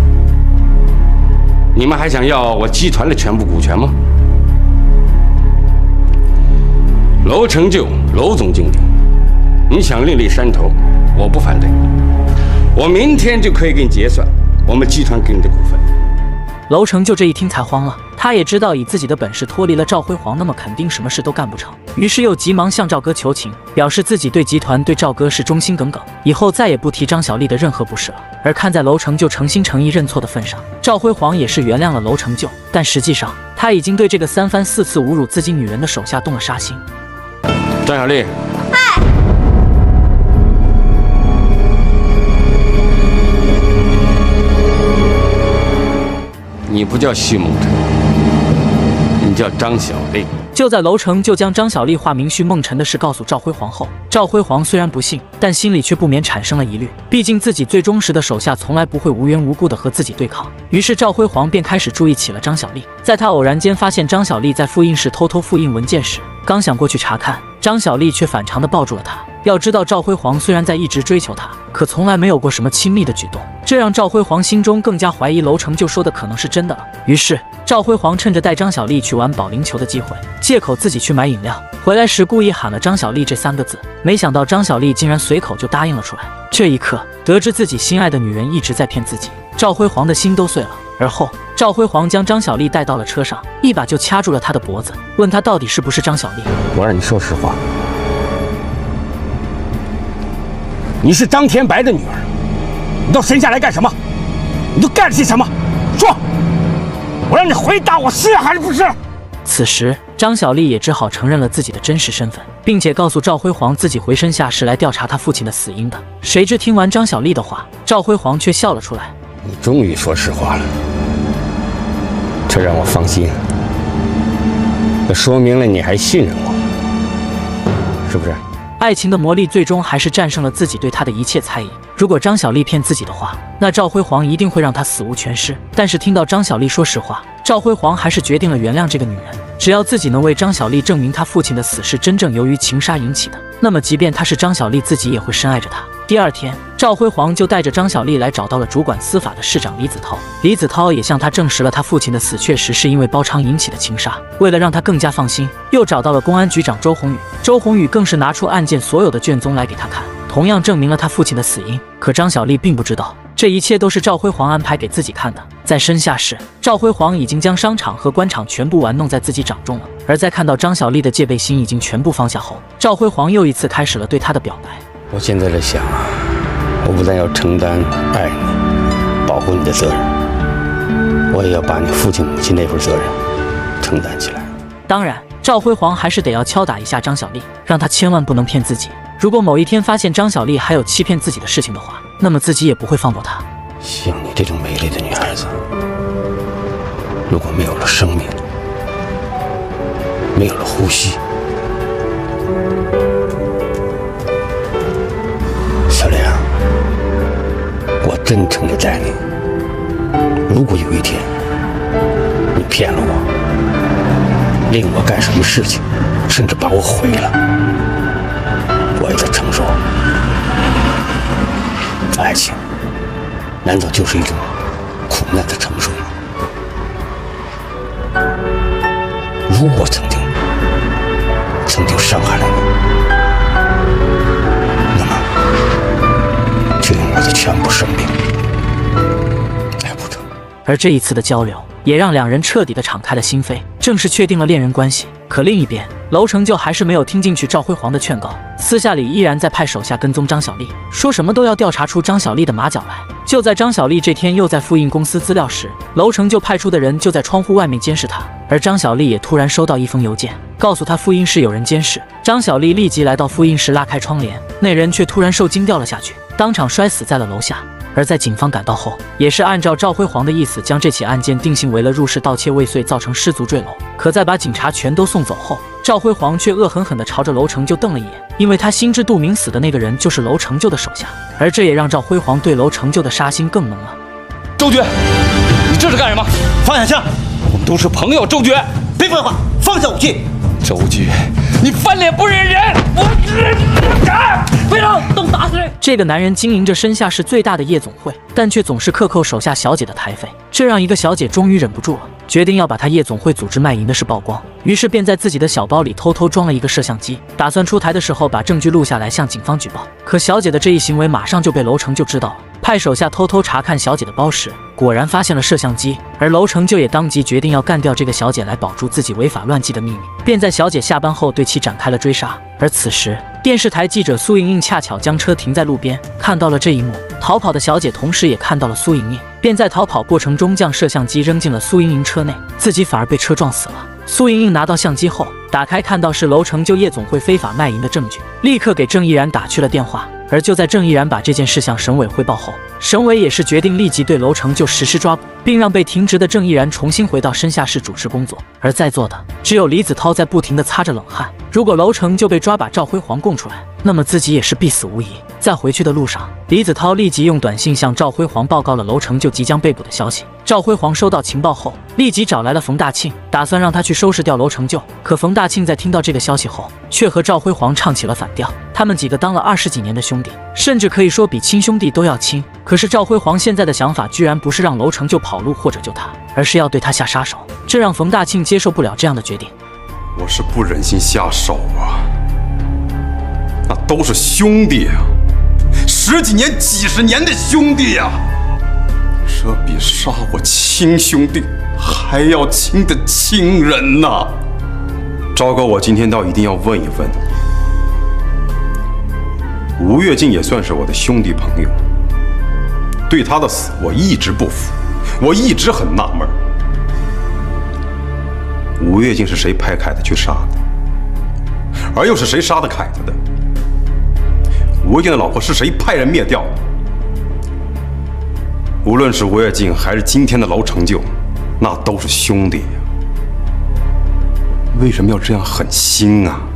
你们还想要我集团的全部股权吗？楼成就，楼总经理，你想另立山头，我不反对，我明天就可以给你结算我们集团给你的股份。 楼成就这一听才慌了，他也知道以自己的本事脱离了赵辉煌，那么肯定什么事都干不成，于是又急忙向赵哥求情，表示自己对集团、对赵哥是忠心耿耿，以后再也不提张小丽的任何不是了。而看在楼成就诚心诚意认错的份上，赵辉煌也是原谅了楼成就，但实际上他已经对这个3番4次侮辱自己女人的手下动了杀心。 张小丽，你不叫徐梦辰，你叫张小丽。 就在楼成就将张小丽化名徐梦辰的事告诉赵辉煌后，赵辉煌虽然不信，但心里却不免产生了疑虑。毕竟自己最忠实的手下从来不会无缘无故的和自己对抗。于是赵辉煌便开始注意起了张小丽。在他偶然间发现张小丽在复印室偷偷复印文件时，刚想过去查看，张小丽却反常的抱住了他。要知道赵辉煌虽然在一直追求他，可从来没有过什么亲密的举动，这让赵辉煌心中更加怀疑楼成就说的可能是真的了。于是赵辉煌趁着带张小丽去玩保龄球的机会，借口自己去买饮料，回来时故意喊了张小丽这3个字，没想到张小丽竟然随口就答应了出来。这一刻得知自己心爱的女人一直在骗自己，赵辉煌的心都碎了。而后赵辉煌将张小丽带到了车上，一把就掐住了她的脖子，问她到底是不是张小丽。 我让你说实话，你是张天白的女儿，你到神下来干什么？你都干了些什么？说，我让你回答我是还是不是？ 此时张小丽也只好承认了自己的真实身份，并且告诉赵辉煌自己回身下是来调查他父亲的死因的。谁知听完张小丽的话，赵辉煌却笑了出来。 你终于说实话了，这让我放心，这说明了你还信任我，是不是？ 爱情的魔力最终还是战胜了自己对他的一切猜疑。如果张小丽骗自己的话，那赵辉煌一定会让他死无全尸。但是听到张小丽说实话，赵辉煌还是决定了原谅这个女人。只要自己能为张小丽证明他父亲的死是真正由于情杀引起的，那么即便他是张小丽，自己也会深爱着他。第二天，赵辉煌就带着张小丽来找到了主管司法的市长李子韬。李子韬也向他证实了他父亲的死确实是因为包娼引起的情杀。为了让他更加放心，又找到了公安局长周宏宇。周宏宇更是拿出案件所有的卷宗来给他看，同样证明了他父亲的死因。可张小丽并不知道，这一切都是赵辉煌安排给自己看的。在深夏市，赵辉煌已经将商场和官场全部玩弄在自己掌中了。而在看到张小丽的戒备心已经全部放下后，赵辉煌又一次开始了对她的表白。 我现在在想啊，我不但要承担爱你、保护你的责任，我也要把你父亲母亲那份责任承担起来。 当然，赵辉煌还是得要敲打一下张小丽，让她千万不能骗自己。如果某一天发现张小丽还有欺骗自己的事情的话，那么自己也不会放过她。 像你这种美丽的女孩子，如果没有了生命，没有了呼吸，小莲啊，我真诚地待你。如果有一天你骗了我，令我干什么事情，甚至把我毁了，我也得承受。爱情难道就是一种苦难的承受吗？如果曾经伤害了你，那么就用我的全部生命来补偿。 而这一次的交流，也让两人彻底的敞开了心扉，正式确定了恋人关系。 可另一边，楼成就还是没有听进去赵辉煌的劝告，私下里依然在派手下跟踪张小丽，说什么都要调查出张小丽的马脚来。就在张小丽这天又在复印公司资料时，楼成就派出的人就在窗户外面监视她，而张小丽也突然收到一封邮件，告诉她复印室有人监视。张小丽立即来到复印室，拉开窗帘，那人却突然受惊掉了下去，当场摔死在了楼下。而在警方赶到后，也是按照赵辉煌的意思，将这起案件定性为了入室盗窃未遂造成失足坠楼。可在把警察全都送走后，赵辉煌却恶狠狠地朝着楼成就瞪了一眼，因为他心知肚明死的那个人就是楼成就的手下，而这也让赵辉煌对楼成就的杀心更浓了。 周局，你这是干什么？放下枪！我们都是朋友，周局，别废话，放下武器。周局，你翻脸不认人！我敢！非常都打死人！ 这个男人经营着身下市最大的夜总会，但却总是克扣手下小姐的台费，这让一个小姐终于忍不住了，决定要把他夜总会组织卖淫的事曝光，于是便在自己的小包里偷偷装了一个摄像机，打算出台的时候把证据录下来向警方举报。可小姐的这一行为马上就被楼成就知道了，派手下偷偷查看小姐的包时，果然发现了摄像机，而楼成就也当即决定要干掉这个小姐来保住自己违法乱纪的秘密，便在小姐下班后对其展开了追杀。而此时，电视台记者苏莹莹恰巧将车停在路边，看到了这一幕。逃跑的小姐同时也看到了苏莹莹，便在逃跑过程中将摄像机扔进了苏莹莹车内，自己反而被车撞死了。苏莹莹拿到相机后，打开看到是楼成就夜总会非法卖淫的证据，立刻给郑毅然打去了电话。而就在郑毅然把这件事向省委汇报后，省委也是决定立即对楼成就实施抓捕，并让被停职的郑毅然重新回到深下市主持工作。而在座的只有李子韬在不停地擦着冷汗。如果楼成就被抓把赵辉煌供出来，那么自己也是必死无疑。在回去的路上，李子韬立即用短信向赵辉煌报告了楼成就即将被捕的消息。赵辉煌收到情报后，立即找来了冯大庆，打算让他去收拾掉楼成就。可冯大庆在听到这个消息后，却和赵辉煌唱起了反调。他们几个当了20几年的兄弟，甚至可以说比亲兄弟都要亲。可是赵辉煌现在的想法居然不是让楼成就跑路或者救他，而是要对他下杀手，这让冯大庆接受不了这样的决定。 我是不忍心下手啊，那都是兄弟啊，10几年、几十年的兄弟呀，这比杀我亲兄弟还要亲的亲人呐！赵哥，我今天倒一定要问一问你，吴跃进也算是我的兄弟朋友，对他的死我一直不服，我一直很纳闷，吴跃进是谁派凯子去杀的，而又是谁杀的凯子的？吴跃进的老婆是谁派人灭掉的？无论是吴跃进还是今天的楼成就，那都是兄弟呀，为什么要这样狠心啊？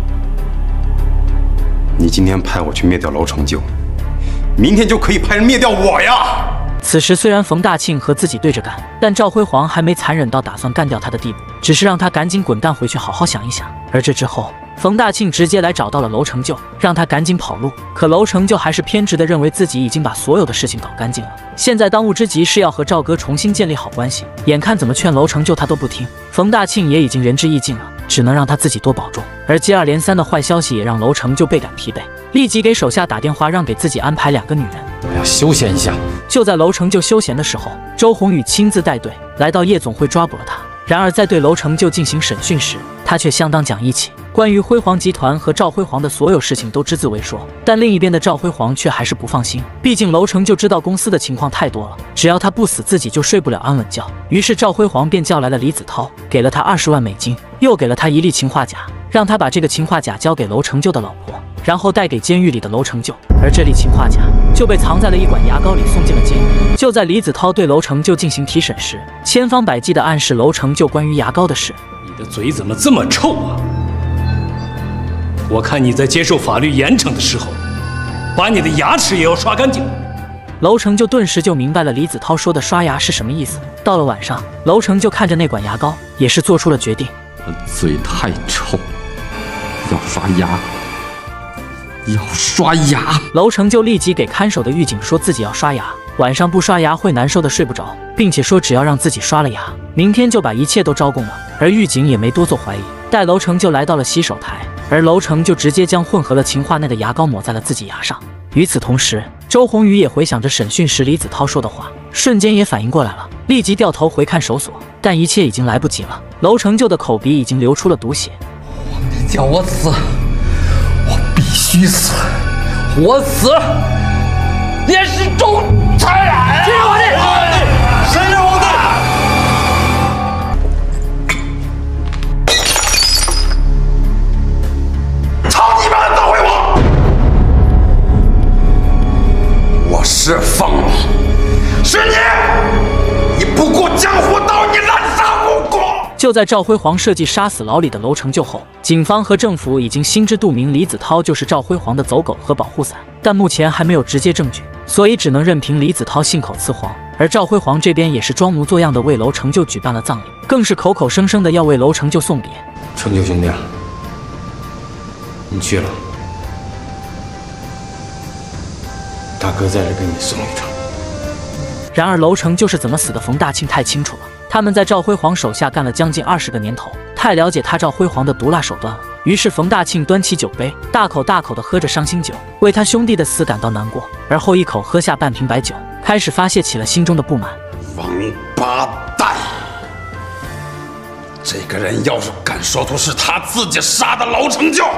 你今天派我去灭掉楼成就，明天就可以派人灭掉我呀！ 此时虽然冯大庆和自己对着干，但赵辉煌还没残忍到打算干掉他的地步，只是让他赶紧滚蛋回去好好想一想。而这之后，冯大庆直接来找到了楼成就，让他赶紧跑路。可楼成就还是偏执地认为自己已经把所有的事情搞干净了，现在当务之急是要和赵哥重新建立好关系。眼看怎么劝楼成就他都不听，冯大庆也已经仁至义尽了，只能让他自己多保重。而接二连三的坏消息也让楼成就倍感疲惫，立即给手下打电话，让给自己安排2个女人。 我要休闲一下。 就在楼成就休闲的时候，周鸿宇亲自带队来到夜总会抓捕了他。然而在对楼成就进行审讯时，他却相当讲义气，关于辉煌集团和赵辉煌的所有事情都只字未说。但另一边的赵辉煌却还是不放心，毕竟楼成就知道公司的情况太多了，只要他不死，自己就睡不了安稳觉。于是赵辉煌便叫来了李子韬，给了他20万美金，又给了他1粒氰化钾，让他把这个氰化钾交给楼成就的老婆，然后带给监狱里的楼成就。而这粒氰化钾就被藏在了一管牙膏里，送进了监狱。就在李子韬对楼成就进行提审时，千方百计地暗示楼成就关于牙膏的事。 你的嘴怎么这么臭啊？我看你在接受法律严惩的时候，把你的牙齿也要刷干净。 楼成就顿时就明白了李子韬说的刷牙是什么意思。到了晚上，楼成就看着那管牙膏，也是做出了决定。 嘴太臭，要刷牙。要刷牙！ 楼成就立即给看守的狱警说自己要刷牙，晚上不刷牙会难受的睡不着，并且说只要让自己刷了牙，明天就把一切都招供了。而狱警也没多做怀疑，带楼成就来到了洗手台，而楼成就直接将混合了氰化钠的牙膏抹在了自己牙上。与此同时，周鸿宇也回想着审讯时李子韬说的话，瞬间也反应过来了。 立即掉头回看守所，但一切已经来不及了。楼成就的口鼻已经流出了毒血。 你叫我死，我必须死，我死也是忠臣。 接着皇帝，神是皇帝。操你妈的赵辉煌！我是疯了，是你！你不顾江湖道义，滥杀无辜。 就在赵辉煌设计杀死老李的楼成就后，警方和政府已经心知肚明李子韬就是赵辉煌的走狗和保护伞，但目前还没有直接证据，所以只能任凭李子韬信口雌黄。而赵辉煌这边也是装模作样的为楼成就举办了葬礼，更是口口声声的要为楼成就送别。 成就兄弟，你去了，大哥在这给你送一程。 然而楼成就是怎么死的，冯大庆太清楚了。他们在赵辉煌手下干了将近20个年头，太了解他赵辉煌的毒辣手段了。于是冯大庆端起酒杯，大口大口地喝着伤心酒，为他兄弟的死感到难过，而后一口喝下半瓶白酒，开始发泄起了心中的不满。 王八蛋！这个人要是敢说出是他自己杀的楼成就，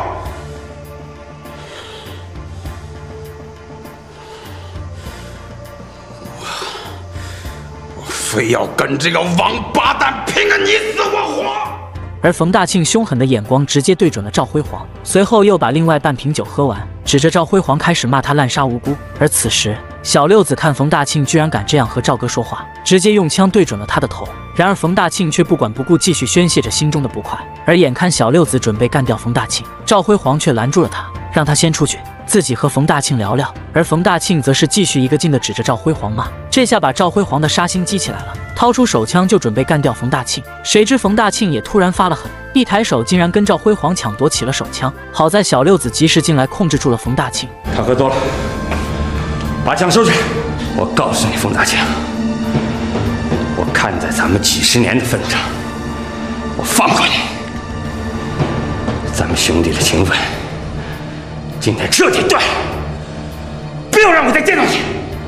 我非要跟这个王八蛋拼个你死我活！ 而冯大庆凶狠的眼光直接对准了赵辉煌，随后又把另外半瓶酒喝完，指着赵辉煌开始骂他滥杀无辜。而此时小六子看冯大庆居然敢这样和赵哥说话，直接用枪对准了他的头。然而冯大庆却不管不顾，继续宣泄着心中的不快。而眼看小六子准备干掉冯大庆，赵辉煌却拦住了他，让他先出去，自己和冯大庆聊聊。而冯大庆则是继续一个劲地指着赵辉煌骂，这下把赵辉煌的杀心激起来了，掏出手枪就准备干掉冯大庆。谁知冯大庆也突然发了狠，一抬手竟然跟赵辉煌抢夺起了手枪。好在小六子及时进来控制住了冯大庆。 他喝多了，把枪收去。我告诉你，冯大庆，我看在咱们几十年的份上，我放过你。咱们兄弟的情分今天彻底断了，不要让我再见到你。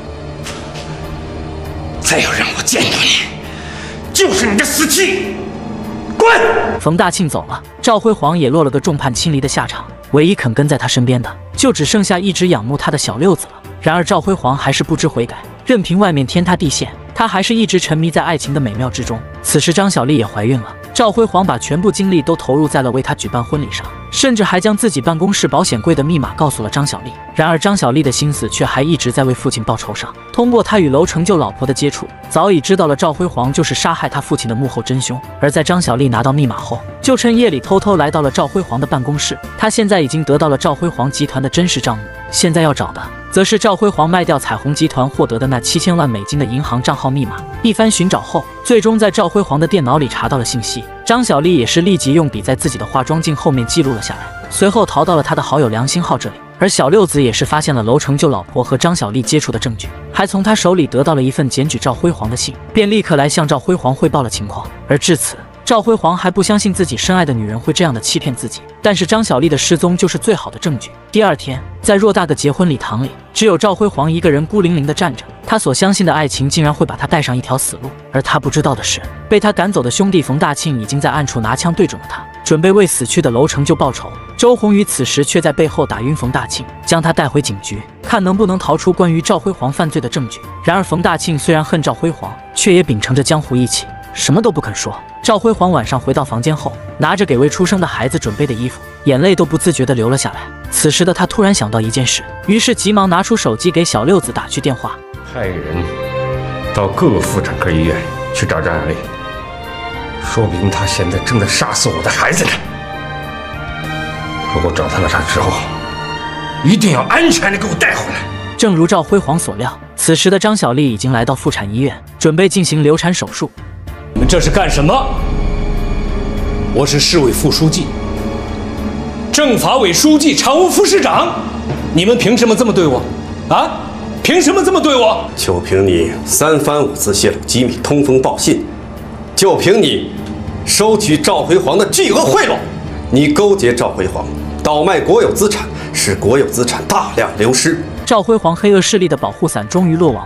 再要让我见到你，就是你的死期。滚！ 冯大庆走了，赵辉煌也落了个众叛亲离的下场，唯一肯跟在他身边的就只剩下一直仰慕他的小六子了。然而赵辉煌还是不知悔改，任凭外面天塌地陷，他还是一直沉迷在爱情的美妙之中。此时张小丽也怀孕了，赵辉煌把全部精力都投入在了为她举办婚礼上，甚至还将自己办公室保险柜的密码告诉了张小丽。然而张小丽的心思却还一直在为父亲报仇上。通过他与楼成就老婆的接触，早已知道了赵辉煌就是杀害他父亲的幕后真凶。而在张小丽拿到密码后，就趁夜里偷偷来到了赵辉煌的办公室。他现在已经得到了赵辉煌集团的真实账目，现在要找的则是赵辉煌卖掉彩虹集团获得的那7000万美金的银行账号密码。一番寻找后，最终在赵辉煌的电脑里查到了信息。张小丽也是立即用笔在自己的化妆镜后面记录了下来，随后逃到了他的好友梁星浩这里。而小六子也是发现了楼成就老婆和张小丽接触的证据，还从他手里得到了一份检举赵辉煌的信，便立刻来向赵辉煌汇报了情况。而至此，赵辉煌还不相信自己深爱的女人会这样的欺骗自己，但是张小丽的失踪就是最好的证据。第二天，在偌大的结婚礼堂里，只有赵辉煌一个人孤零零地站着，他所相信的爱情竟然会把他带上一条死路。而他不知道的是，被他赶走的兄弟冯大庆已经在暗处拿枪对准了他，准备为死去的楼成就报仇。周鸿宇此时却在背后打晕冯大庆，将他带回警局，看能不能逃出关于赵辉煌犯罪的证据。然而冯大庆虽然恨赵辉煌，却也秉承着江湖义气，什么都不肯说。赵辉煌晚上回到房间后，拿着给未出生的孩子准备的衣服，眼泪都不自觉地流了下来。此时的他突然想到一件事，于是急忙拿出手机给小六子打去电话， 派人到各个妇产科医院去找张小丽，说不定她现在正在杀死我的孩子呢。如果找到了她之后，一定要安全地给我带回来。 正如赵辉煌所料，此时的张小丽已经来到妇产医院，准备进行流产手术。 你们这是干什么？我是市委副书记，政法委书记，常务副市长，你们凭什么这么对我？啊？凭什么这么对我？ 就凭你3番5次泄露机密、通风报信，就凭你收取赵辉煌的巨额贿赂，你勾结赵辉煌，倒卖国有资产，使国有资产大量流失。 赵辉煌黑恶势力的保护伞终于落网了。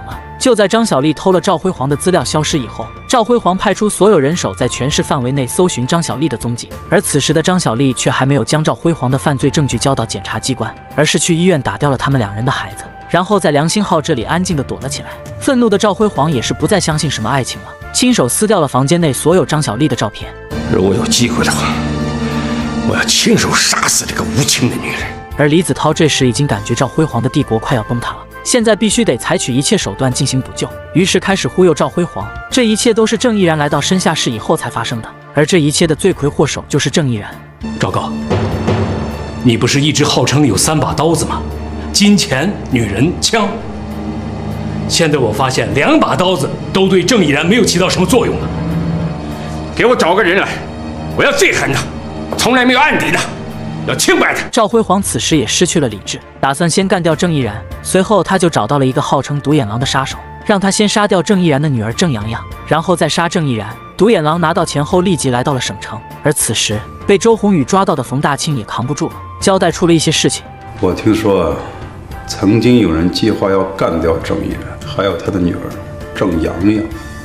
就在张小丽偷了赵辉煌的资料消失以后，赵辉煌派出所有人手在全市范围内搜寻张小丽的踪迹。而此时的张小丽却还没有将赵辉煌的犯罪证据交到检察机关，而是去医院打掉了他们2人的孩子，然后在梁星浩这里安静地躲了起来。愤怒的赵辉煌也是不再相信什么爱情了，亲手撕掉了房间内所有张小丽的照片。 如果有机会的话，我要亲手杀死这个无情的女人。 而李子韬这时已经感觉赵辉煌的帝国快要崩塌了，现在必须得采取一切手段进行补救，于是开始忽悠赵辉煌。这一切都是郑毅然来到深夏市以后才发生的，而这一切的罪魁祸首就是郑毅然。 赵高，你不是一直号称有3把刀子吗？金钱、女人、枪。现在我发现2把刀子都对郑毅然没有起到什么作用了。 给我找个人来，我要最狠的，从来没有案底的，要清白的。 赵辉煌此时也失去了理智，打算先干掉郑毅然。随后他就找到了一个号称独眼狼的杀手，让他先杀掉郑毅然的女儿郑阳阳，然后再杀郑毅然。独眼狼拿到钱后立即来到了省城，而此时被周鸿宇抓到的冯大清也扛不住了，交代出了一些事情。 我听说曾经有人计划要干掉郑毅然，还有他的女儿郑阳阳。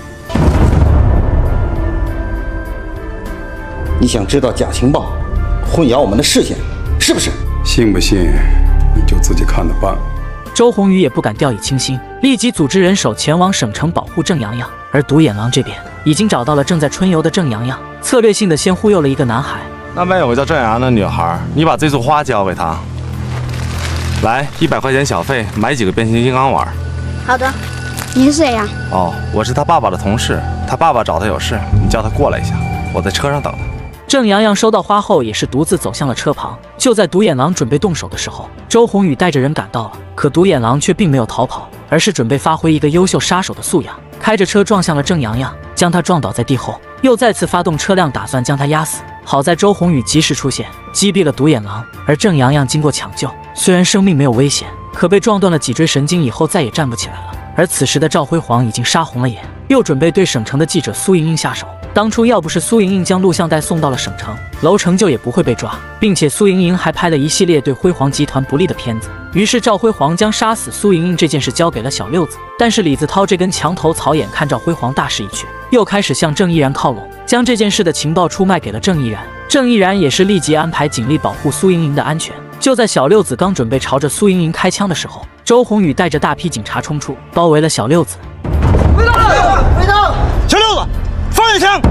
你想知道假情报，混淆我们的视线，是不是？ 信不信，你就自己看着办。 周鸿宇也不敢掉以轻心，立即组织人手前往省城保护郑阳阳。而独眼狼这边已经找到了正在春游的郑阳阳，策略性的先忽悠了一个男孩。 那边有个叫郑阳阳的女孩，你把这束花交给她，来100块钱小费，买几个变形金刚玩。 好的，你是谁呀？ 哦，我是他爸爸的同事，他爸爸找他有事，你叫他过来一下，我在车上等他。 郑阳阳收到花后也是独自走向了车旁。就在独眼狼准备动手的时候，周鸿宇带着人赶到了，可独眼狼却并没有逃跑，而是准备发挥一个优秀杀手的素养，开着车撞向了郑阳阳，将他撞倒在地后，又再次发动车辆打算将他压死。好在周鸿宇及时出现，击毙了独眼狼。而郑阳阳经过抢救，虽然生命没有危险，可被撞断了脊椎神经以后再也站不起来了。而此时的赵辉煌已经杀红了眼，又准备对省城的记者苏莹莹下手。当初要不是苏莹莹将录像带送到了省城，楼成就也不会被抓，并且苏莹莹还拍了一系列对辉煌集团不利的片子。于是赵辉煌将杀死苏莹莹这件事交给了小六子，但是李子韬这根墙头草眼看赵辉煌大势已去，又开始向郑毅然靠拢，将这件事的情报出卖给了郑毅然。郑毅然也是立即安排警力保护苏莹莹的安全。就在小六子刚准备朝着苏莹莹开枪的时候，周鸿宇带着大批警察冲出，包围了小六子。 回头，回头！小六子，放下枪！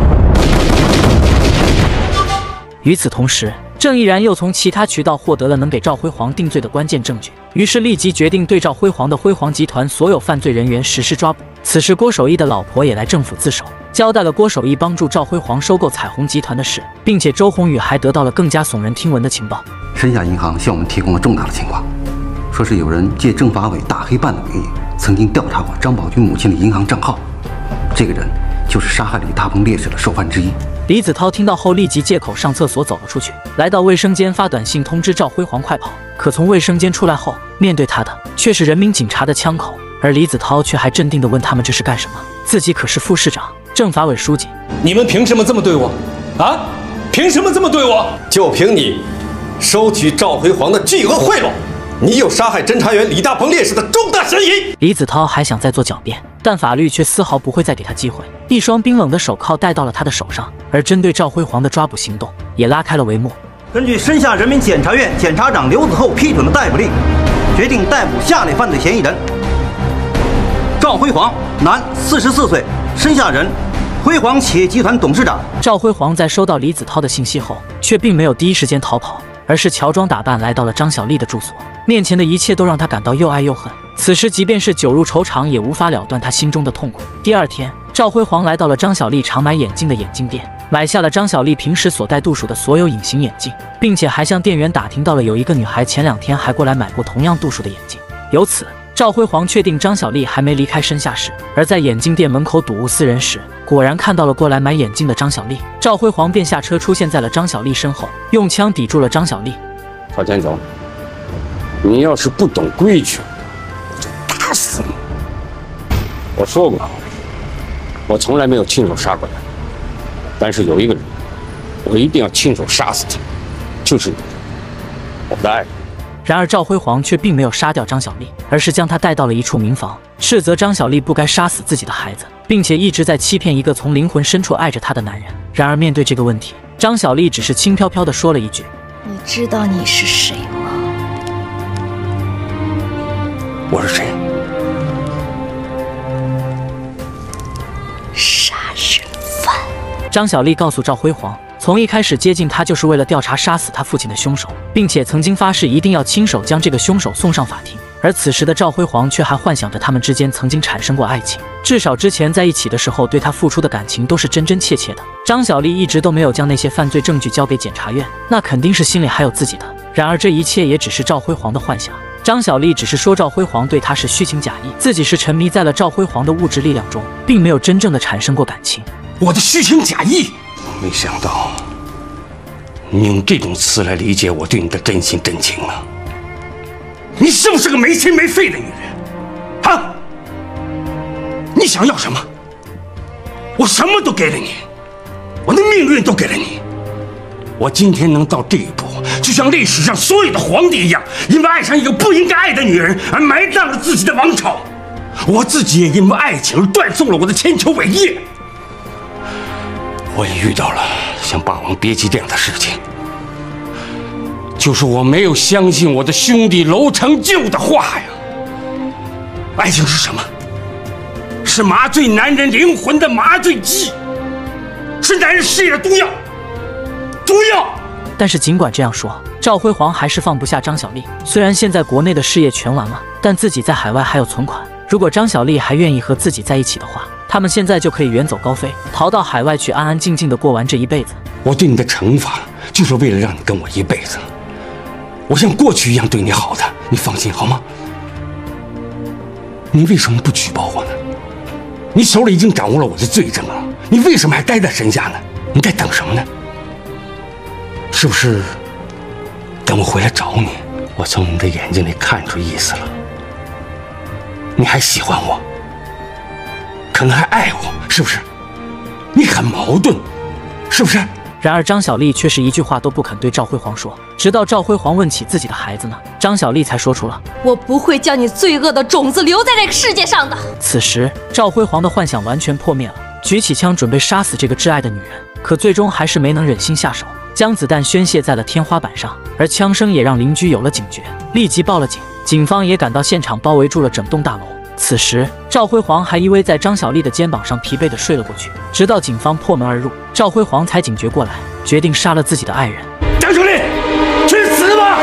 与此同时，郑毅然又从其他渠道获得了能给赵辉煌定罪的关键证据，于是立即决定对赵辉煌的辉煌集团所有犯罪人员实施抓捕。此时郭守义的老婆也来政府自首，交代了郭守义帮助赵辉煌收购彩虹集团的事，并且周鸿宇还得到了更加耸人听闻的情报。 深夏银行向我们提供了重大的情况，说是有人借政法委大黑办的名义，曾经调查过张宝军母亲的银行账号，这个人就是杀害李大鹏烈士的首犯之一。 李子韬听到后立即借口上厕所走了出去，来到卫生间发短信通知赵辉煌快跑。可从卫生间出来后，面对他的却是人民警察的枪口，而李子韬却还镇定地问他们这是干什么，自己可是副市长、政法委书记。 你们凭什么这么对我？啊？凭什么这么对我？ 就凭你收取赵辉煌的巨额贿赂，你有杀害侦查员李大鹏烈士的重大嫌疑。 李子韬还想再做狡辩，但法律却丝毫不会再给他机会，一双冰冷的手铐戴到了他的手上，而针对赵辉煌的抓捕行动也拉开了帷幕。 根据深夏人民检察院检察长刘子厚批准的逮捕令，决定逮捕下列犯罪嫌疑人：赵辉煌，男，44岁，深夏人，辉煌企业集团董事长。 赵辉煌在收到李子韬的信息后，却并没有第一时间逃跑，而是乔装打扮来到了张小丽的住所。面前的一切都让他感到又爱又恨。此时，即便是酒入愁肠，也无法了断他心中的痛苦。第二天，赵辉煌来到了张小丽常买眼镜的眼镜店，买下了张小丽平时所戴度数的所有隐形眼镜，并且还向店员打听到了有一个女孩前2天还过来买过同样度数的眼镜。由此，赵辉煌确定张小丽还没离开深夏市，而在眼镜店门口睹物思人时，果然看到了过来买眼镜的张小丽。赵辉煌便下车出现在了张小丽身后，用枪抵住了张小丽。 朝前走，你要是不懂规矩，我就打死你。我说过，我从来没有亲手杀过人，但是有一个人，我一定要亲手杀死他，就是你，我的爱人然而赵辉煌却并没有杀掉张小丽，而是将她带到了一处民房，斥责张小丽不该杀死自己的孩子，并且一直在欺骗一个从灵魂深处爱着她的男人。然而面对这个问题，张小丽只是轻飘飘地说了一句：“ 你知道你是谁吗？” 我是谁？ 杀人犯。 张小丽告诉赵辉煌，从一开始接近他就是为了调查杀死他父亲的凶手，并且曾经发誓一定要亲手将这个凶手送上法庭。而此时的赵辉煌却还幻想着他们之间曾经产生过爱情，至少之前在一起的时候对他付出的感情都是真真切切的。张小丽一直都没有将那些犯罪证据交给检察院，那肯定是心里还有自己的。然而这一切也只是赵辉煌的幻想。张小丽只是说赵辉煌对她是虚情假意，自己是沉迷在了赵辉煌的物质力量中，并没有真正的产生过感情。 我的虚情假意，没想到你用这种词来理解我对你的真心真情啊！你是不是个没心没肺的女人？啊！你想要什么？我什么都给了你，我的命运都给了你。我今天能到这一步，就像历史上所有的皇帝一样，因为爱上一个不应该爱的女人而埋葬了自己的王朝。我自己也因为爱情而断送了我的千秋伟业。我也遇到了像《霸王别姬》这样的事情，就是我没有相信我的兄弟楼成就的话呀。爱情是什么？是麻醉男人灵魂的麻醉剂，是男人事业的毒药。毒药。 但是尽管这样说，赵辉煌还是放不下张小丽。虽然现在国内的事业全完了，但自己在海外还有存款。如果张小丽还愿意和自己在一起的话，他们现在就可以远走高飞，逃到海外去安安静静的过完这一辈子。 我对你的惩罚，就是为了让你跟我一辈子。我像过去一样对你好的，你放心好吗？你为什么不举报我呢？你手里已经掌握了我的罪证了，你为什么还待在身下呢？你在等什么呢？是不是等我回来找你，我从你的眼睛里看出意思了？你还喜欢我，可能还爱我，是不是？你很矛盾，是不是？ 然而张小丽却是一句话都不肯对赵辉煌说，直到赵辉煌问起自己的孩子呢，张小丽才说出了：“ 我不会将你罪恶的种子留在这个世界上的。” 此时赵辉煌的幻想完全破灭了，举起枪准备杀死这个挚爱的女人，可最终还是没能忍心下手，将子弹宣泄在了天花板上，而枪声也让邻居有了警觉，立即报了警。警方也赶到现场，包围住了整栋大楼。此时赵辉煌还依偎在张小丽的肩膀上，疲惫地睡了过去。直到警方破门而入，赵辉煌才警觉过来，决定杀了自己的爱人。 张小丽，去死吧！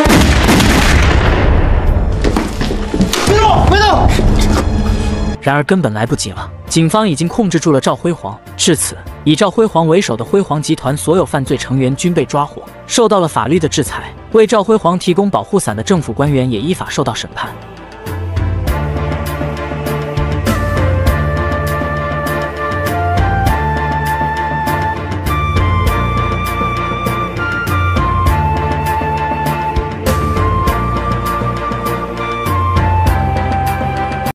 别动，别动！ 然而根本来不及了，警方已经控制住了赵辉煌。至此，以赵辉煌为首的辉煌集团所有犯罪成员均被抓获，受到了法律的制裁。为赵辉煌提供保护伞的政府官员也依法受到审判。